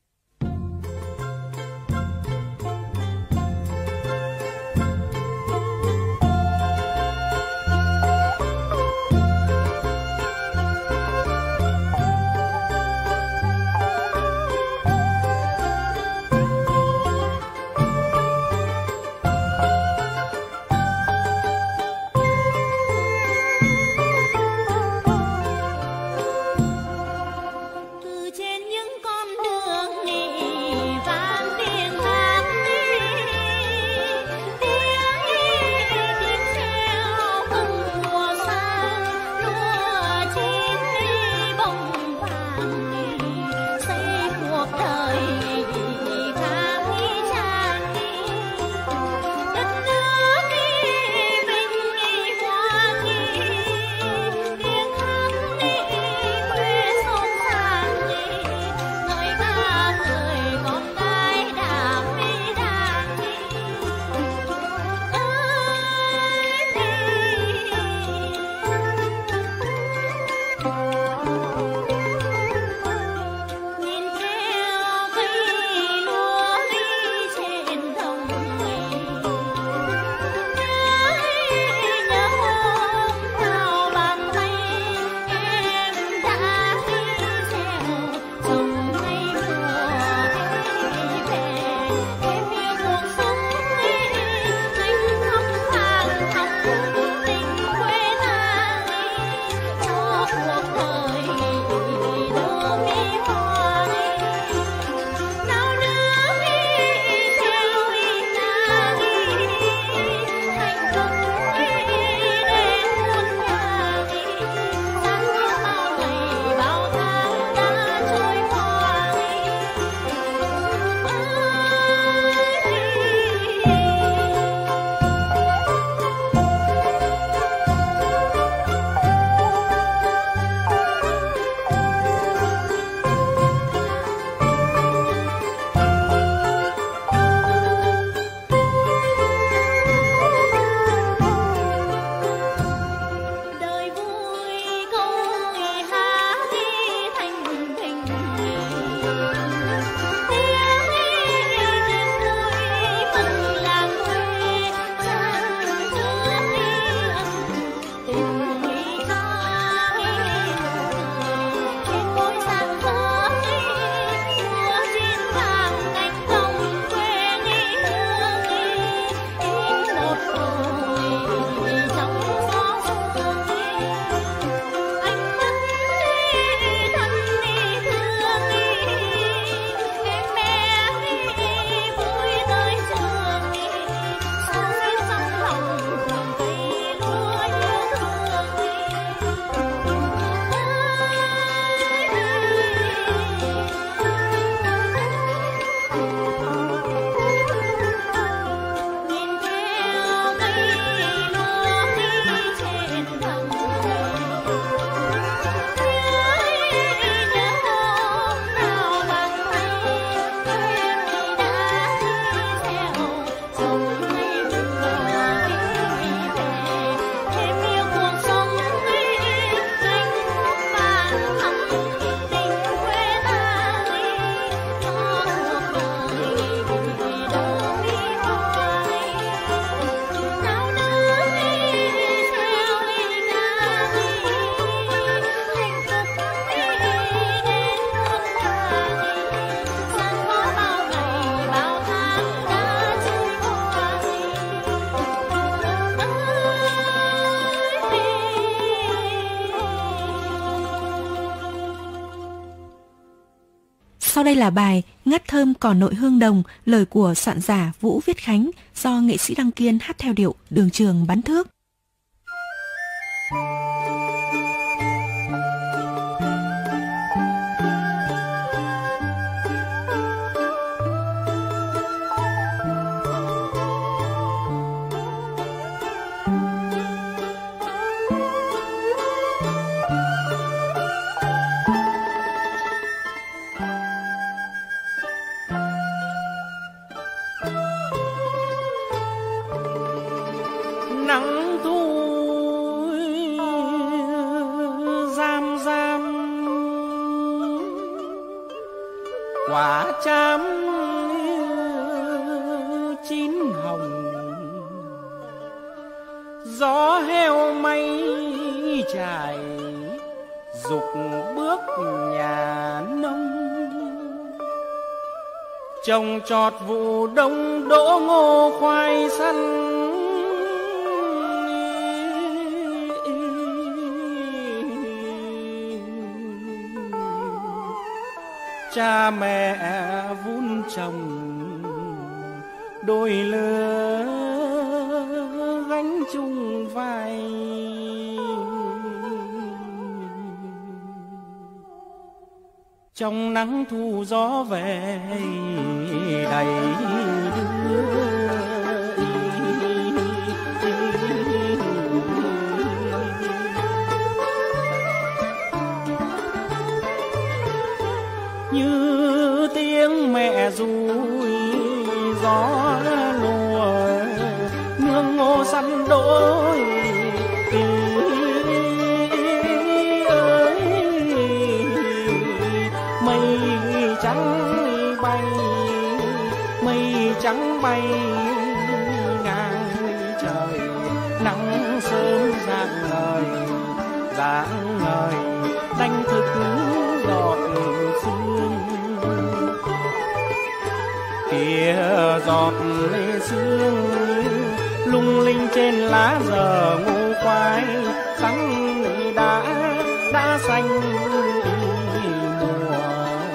Speaker 6: Sau đây là bài Ngát thơm cỏ nội hương đồng, lời của soạn giả Vũ Viết Khánh do nghệ sĩ Đăng Kiên hát theo điệu Đường Trường Bắn Thước.
Speaker 5: quả chám chín hồng, gió heo mây trải dục bước nhà nông. Trồng trọt vụ đông đỗ ngô khoai sắn, cha mẹ vun trồng đôi lứa gánh chung vai. Trong nắng thu gió về đầy đưa, như tiếng mẹ ru gió lùa nương ngô săn đôi. Trắng bay ngang trời, nắng sớm rạng ngời rạng ngời đánh thức giọt sương. Kia giọt lê sương lung linh trên lá giờ ngô khoai sắn đã đã xanh mùa.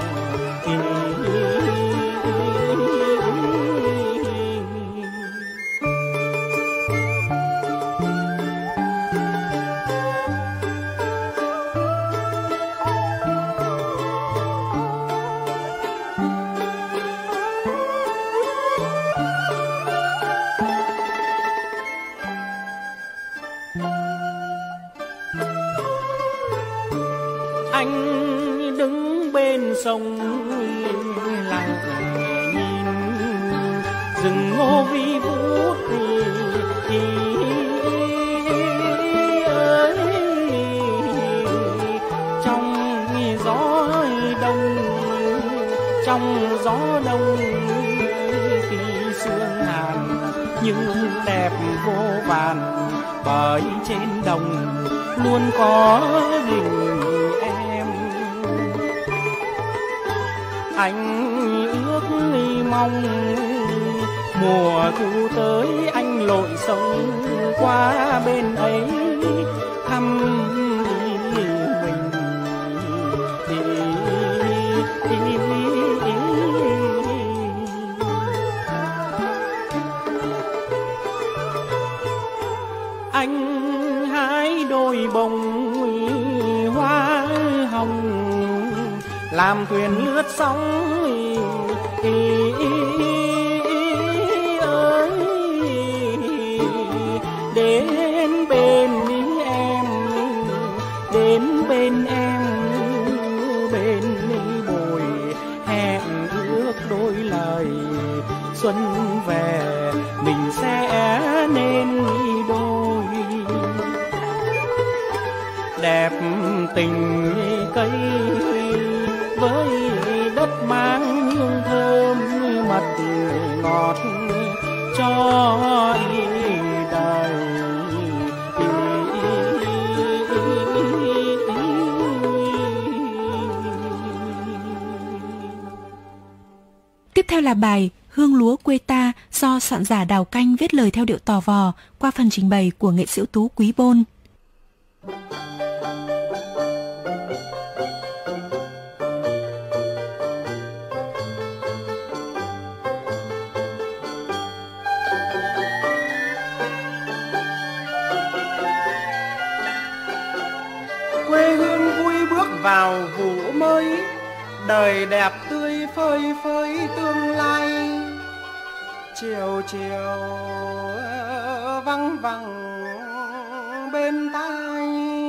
Speaker 5: Anh đứng bên sông lặng nhìn rừng ngô vi vút ơi, trong gió đông trong gió đông khi sương hàn nhưng đẹp vô vàn, bởi trên đồng luôn có hình em. Anh ước mong mùa thu tới anh lội sông qua bên ấy thăm đi mình. Anh hái đôi bông hoa hồng làm thuyền lướt sóng ơi, đến bên em đến bên em bên bồi hẹn ước đôi lời xuân về mình sẽ nên đôi. Đẹp tình cây với đất mang hương thơm mật ngọt cho đời.
Speaker 6: Tiếp theo là bài Hương lúa quê ta do soạn giả Đào Canh viết lời theo điệu tò vò qua phần trình bày của nghệ sĩ ưu tú Quý Bôn.
Speaker 5: Quê hương vui bước vào vụ mới, đời đẹp tươi phơi phới tương lai. Chiều chiều văng vẳng bên tai,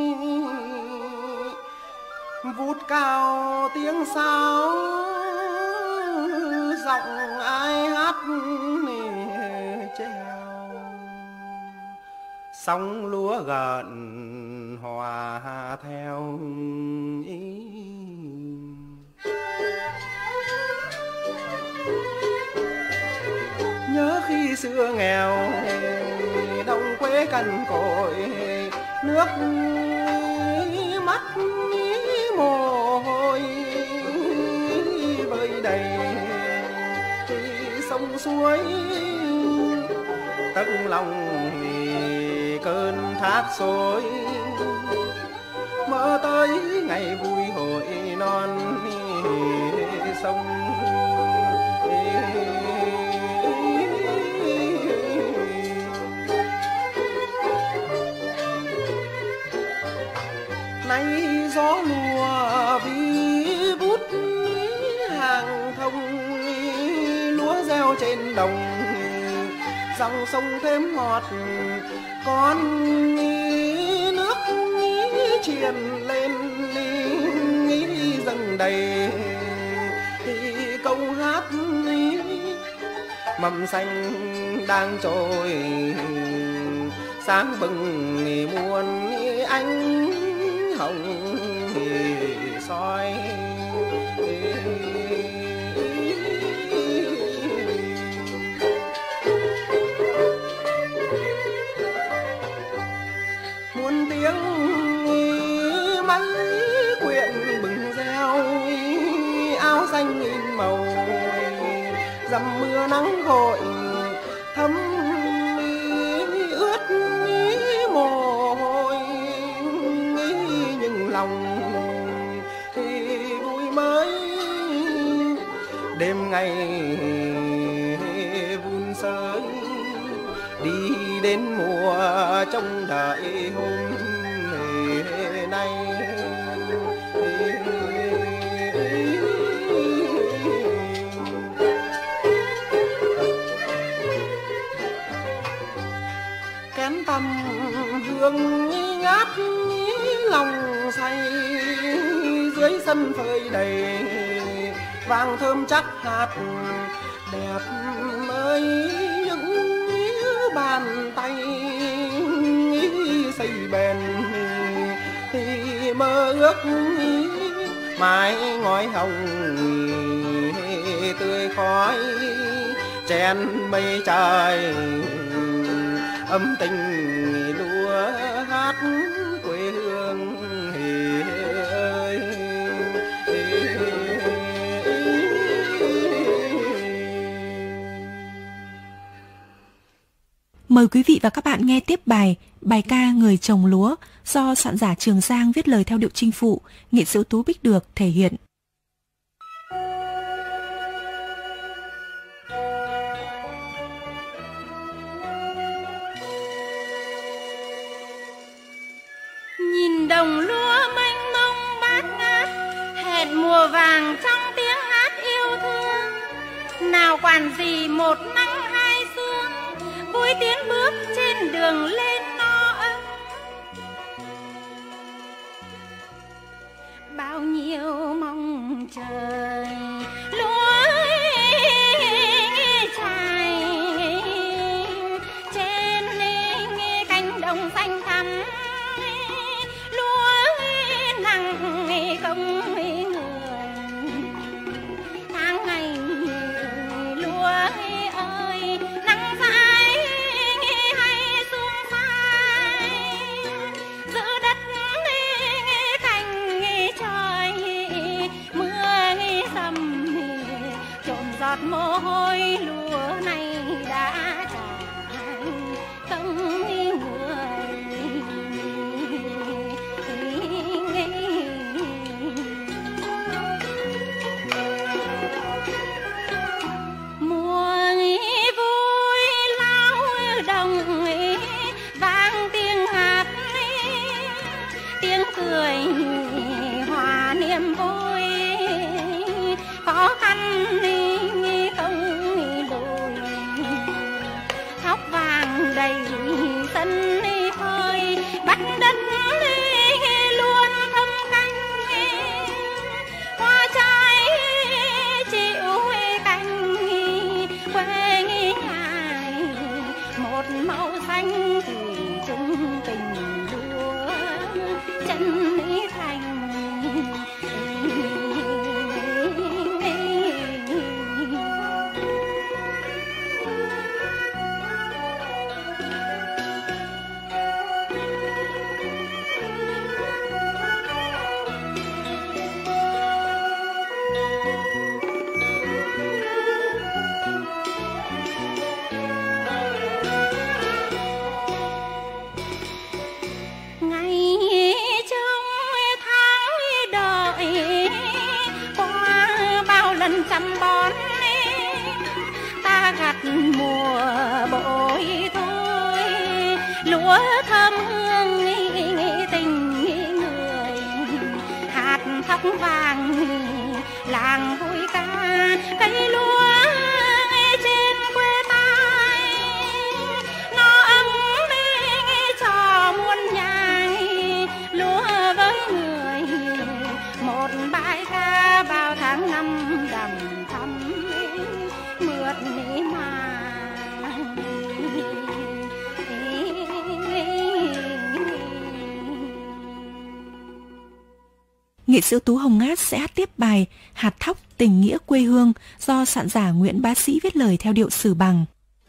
Speaker 5: vút cao tiếng sáo giọng ai hát treo. Sóng lúa gợn hòa theo ý. xưa nghèo đồng quê cằn cỗi, nước mắt mồ hôi vơi đầy sông suối, tận lòng cơn thác xối, mơ tới ngày vui hội non sông. Nay gió lùa vi vút hàng thông, lúa gieo trên đồng, dòng sông thêm ngọt, con nước triền lên dâng đầy câu hát mầm xanh đang trôi sáng bừng muôn ánh hồng soi. Muôn tiếng máy quyện bừng reo, áo xanh in màu dầm mưa nắng vội thấm ướt mồ hôi, nhưng lòng thì vui mới đêm ngày vun sới, đi đến mùa trông đợi hôm nay. Kén tầm hương ngát lòng say, dưới sân phơi đầy vàng thơm chắc hạt đẹp ơi, những bàn tay xây bền thì mơ ước mái ngói hồng tươi khói chén mây trời âm tình lúa hát quê hương ơi.
Speaker 6: Mời quý vị và các bạn nghe tiếp bài Bài ca Người trồng lúa do soạn giả Trường Giang viết lời theo điệu Chinh Phụ, nghệ sĩ ưu tú Bích Được thể hiện.
Speaker 2: Nhìn đồng lúa mênh mông bát ngát, hẹn mùa vàng trong tiếng hát yêu thương. Nào quản gì một nắng hai sương, vui tiến bước trên đường lên no ấm. Bao nhiêu mong trời lúa trải trên cánh đồng xanh thẳm, lúa nặng không người tháng ngày lúa ơi nắng dãi hay xuống phai, giữ đất cành trời mưa dầm trộn giọt mồ hôi lúa này đã trải không cười hòa niềm vui, khó khăn không lùi, thóc vàng đầy sân phơi, bắt đất luôn thâm canh, hoa trái chịu canh quê ngài một màu xanh thủy chung tình chân thành.
Speaker 8: lần chăm bón ta gặt mùa bội thôi, lúa thơm hương tình người, hạt thóc vàng làng vui ca, cây lúa trên quê ta nó ấm cho muôn nhà, lúa với người một bãi ca bao tháng năm đầm thắm mượt mà.
Speaker 6: Nghệ sĩ ưu tú Hồng Ngát sẽ hát tiếp bài Hạt Thóc Tình Nghĩa Quê Hương do soạn giả Nguyễn Bá Sĩ viết lời theo điệu Sử Bằng.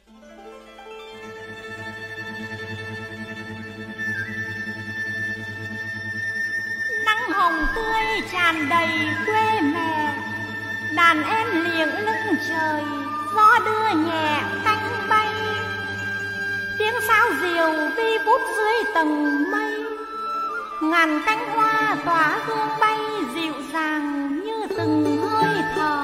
Speaker 8: Nắng hồng tươi tràn đầy quê mẹ, đàn em liệng lưng trời, gió đưa nhẹ cánh bay, tiếng sao diều vi vút dưới tầng mây, ngàn cánh hoa tỏa hương bay dịu dàng như từng hơi thở.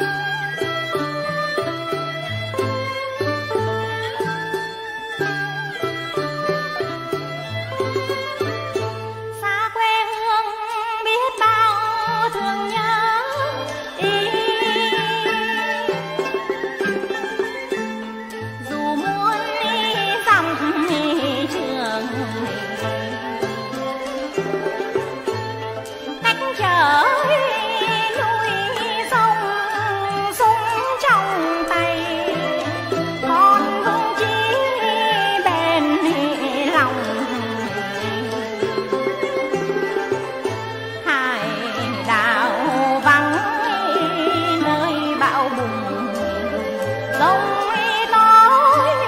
Speaker 8: Xa quê hương biết bao thương nhớ ý, dù muốn dặm trường trở núi sông súng trong tay, con không chỉ bền lòng, hải đảo vắng nơi bão bùng sông tối.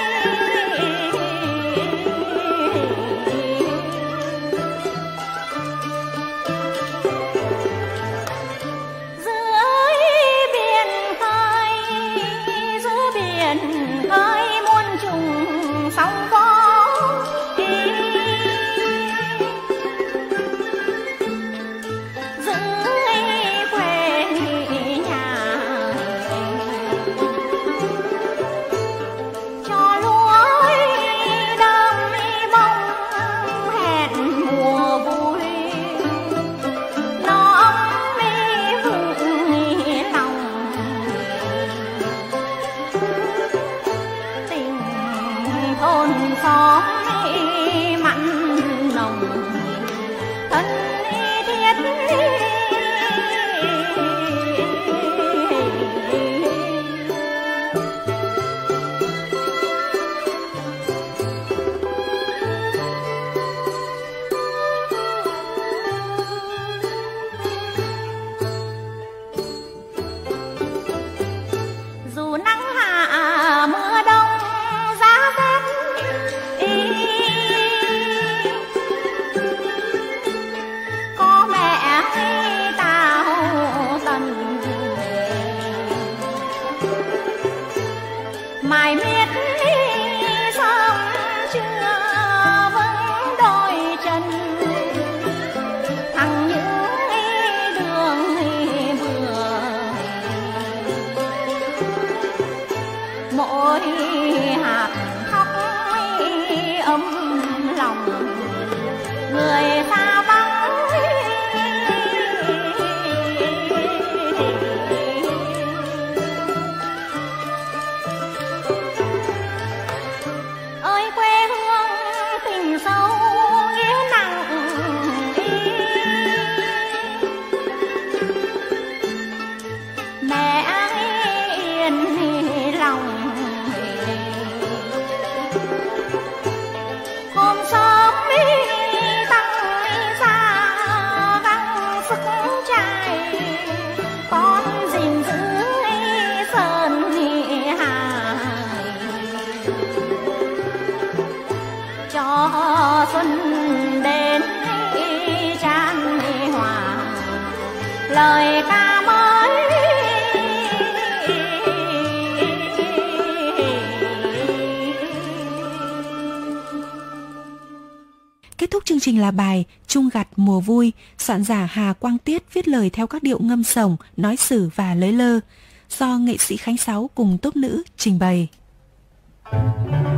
Speaker 8: Ơi muôn trùng sóng vó đi, giữ quê nhà cho lúa đơm bông hẹn mùa vui, nó ấm vững lòng thôn xóm mặn nồng thân thiết. Dù nắng hạ mưa đông giá rét ý, có mẹ tao tần mãi miết sớm trưa vững đôi chân, thằng những đường vừa mỗi hạt khóc ấm lòng người xa vắng. Ơi quê hương tình sâu nghĩa nặng ý, mẹ yên lòng hôm sớm tăng ra gắng sức trai, con gìn giữ sơn hà cho xuân đến tràn hòa lời ca mới.
Speaker 6: trình là bài Chung gặt mùa vui, soạn giả Hà Quang Tiết viết lời theo các điệu ngâm sổng, nói sử và lới lơ, do nghệ sĩ Khánh Sáu cùng tốp nữ trình bày.